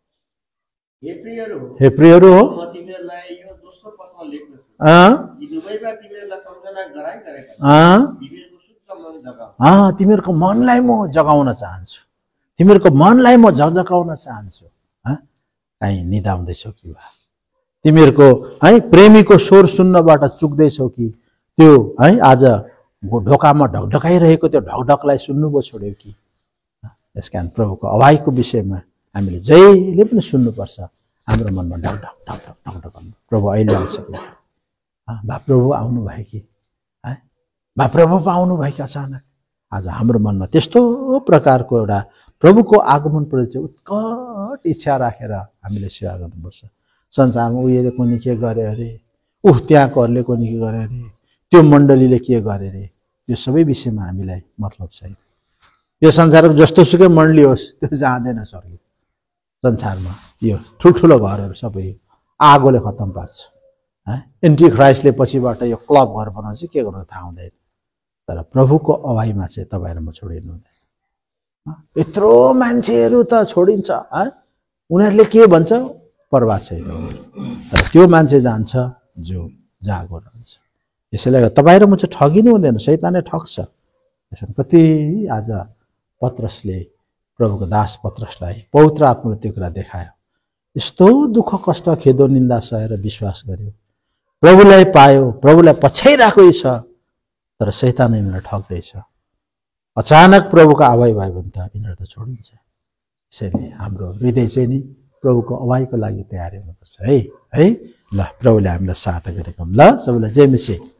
हे प्रियहरू हो, म तिमीहरूलाई यो दोस्रो पत्र लेख्दछु, यी दुवैमा तिमीहरूलाई सम्झना गराइरहेका तिमीहरूको शुद्ध मन जगाऊ। तिमीहरूको मनलाई म जगाउन चाहन्छु, तिमीहरूको मनलाई म झकझकाउन चाहन्छु। कहीँ निदाउँदैछौ कि बा, तिमीहरूको प्रेमीको स्वर सुन्नबाट चुक्दैछौ कि त्यो आज ढोकामा ढकढकाइरहेको त्यो ढकढकलाई सुन्नुभयो छोड्यो कि। यसकारण प्रभुको अवाईको विषयमा हामीले जहिले पनि सुन्नुपर्छ, हाम्रो मनमा ढकढक ढकढक ढकढक गर्नु। प्रभु अहिले आउँछ कि बा, प्रभु आउनुभयो कि बा, प्रभु आउनुभयो कि अचानक। आज हाम्रो मनमा त्यस्तो प्रकारको एउटा प्रभुको आगमनप्रति चाहिँ उत्कट इच्छा राखेर हामीले सेवा गर्नुपर्छ। संसारमा उयोले कुनै के गरे अरे, त्यहाँकोहरूले कुनै के गरे अरे, त्यो मण्डलीले के गरे अरे, यो सबै विषयमा हामीलाई मतलब छैन। यो संसारको जस्तो सुकै मण्डली होस् त्यो जाँदैन स्वर्ग। संसारमा यो ठुल्ठुलो घरहरू सबै आगोले खत्तम पार्छ। एन्टी क्राइस्टले पछिबाट यो क्लब घर बनाउँछ, के गर्नु थाहा हुँदैन। तर प्रभुको अवाईमा चाहिँ तपाईँहरू म छोडिनु हुँदैन। यत्रो मान्छेहरू त छोडिन्छ, उनीहरूले के भन्छ परवाह छैन, तर त्यो मान्छे जान्छ जो जागो रहन्छ। यसैले तपाईँ र म चाहिँ ठगिनु हुँदैन, शैतानले ठग्छ। यसमा कति आज पत्रसले प्रभुको दास पत्रसलाई पवित्र आत्माले त्यो कुरा देखायो। यस्तो दुःख कष्ट खेदो निन्दा सहेर विश्वास गर्यो, प्रभुलाई पायो, प्रभुलाई पछ्याइरहेकै छ, तर शैतान यिनीहरूलाई ठग्दैछ। अचानक प्रभुको आवाज भयो भने त यिनीहरू त छोडिन्छ। त्यसैले हाम्रो हृदय चाहिँ नि प्रभुको आवाजको लागि तयारी हुनुपर्छ है। ल प्रभुले हामीलाई सहायता गरेको। ल सबैलाई जय मसीह।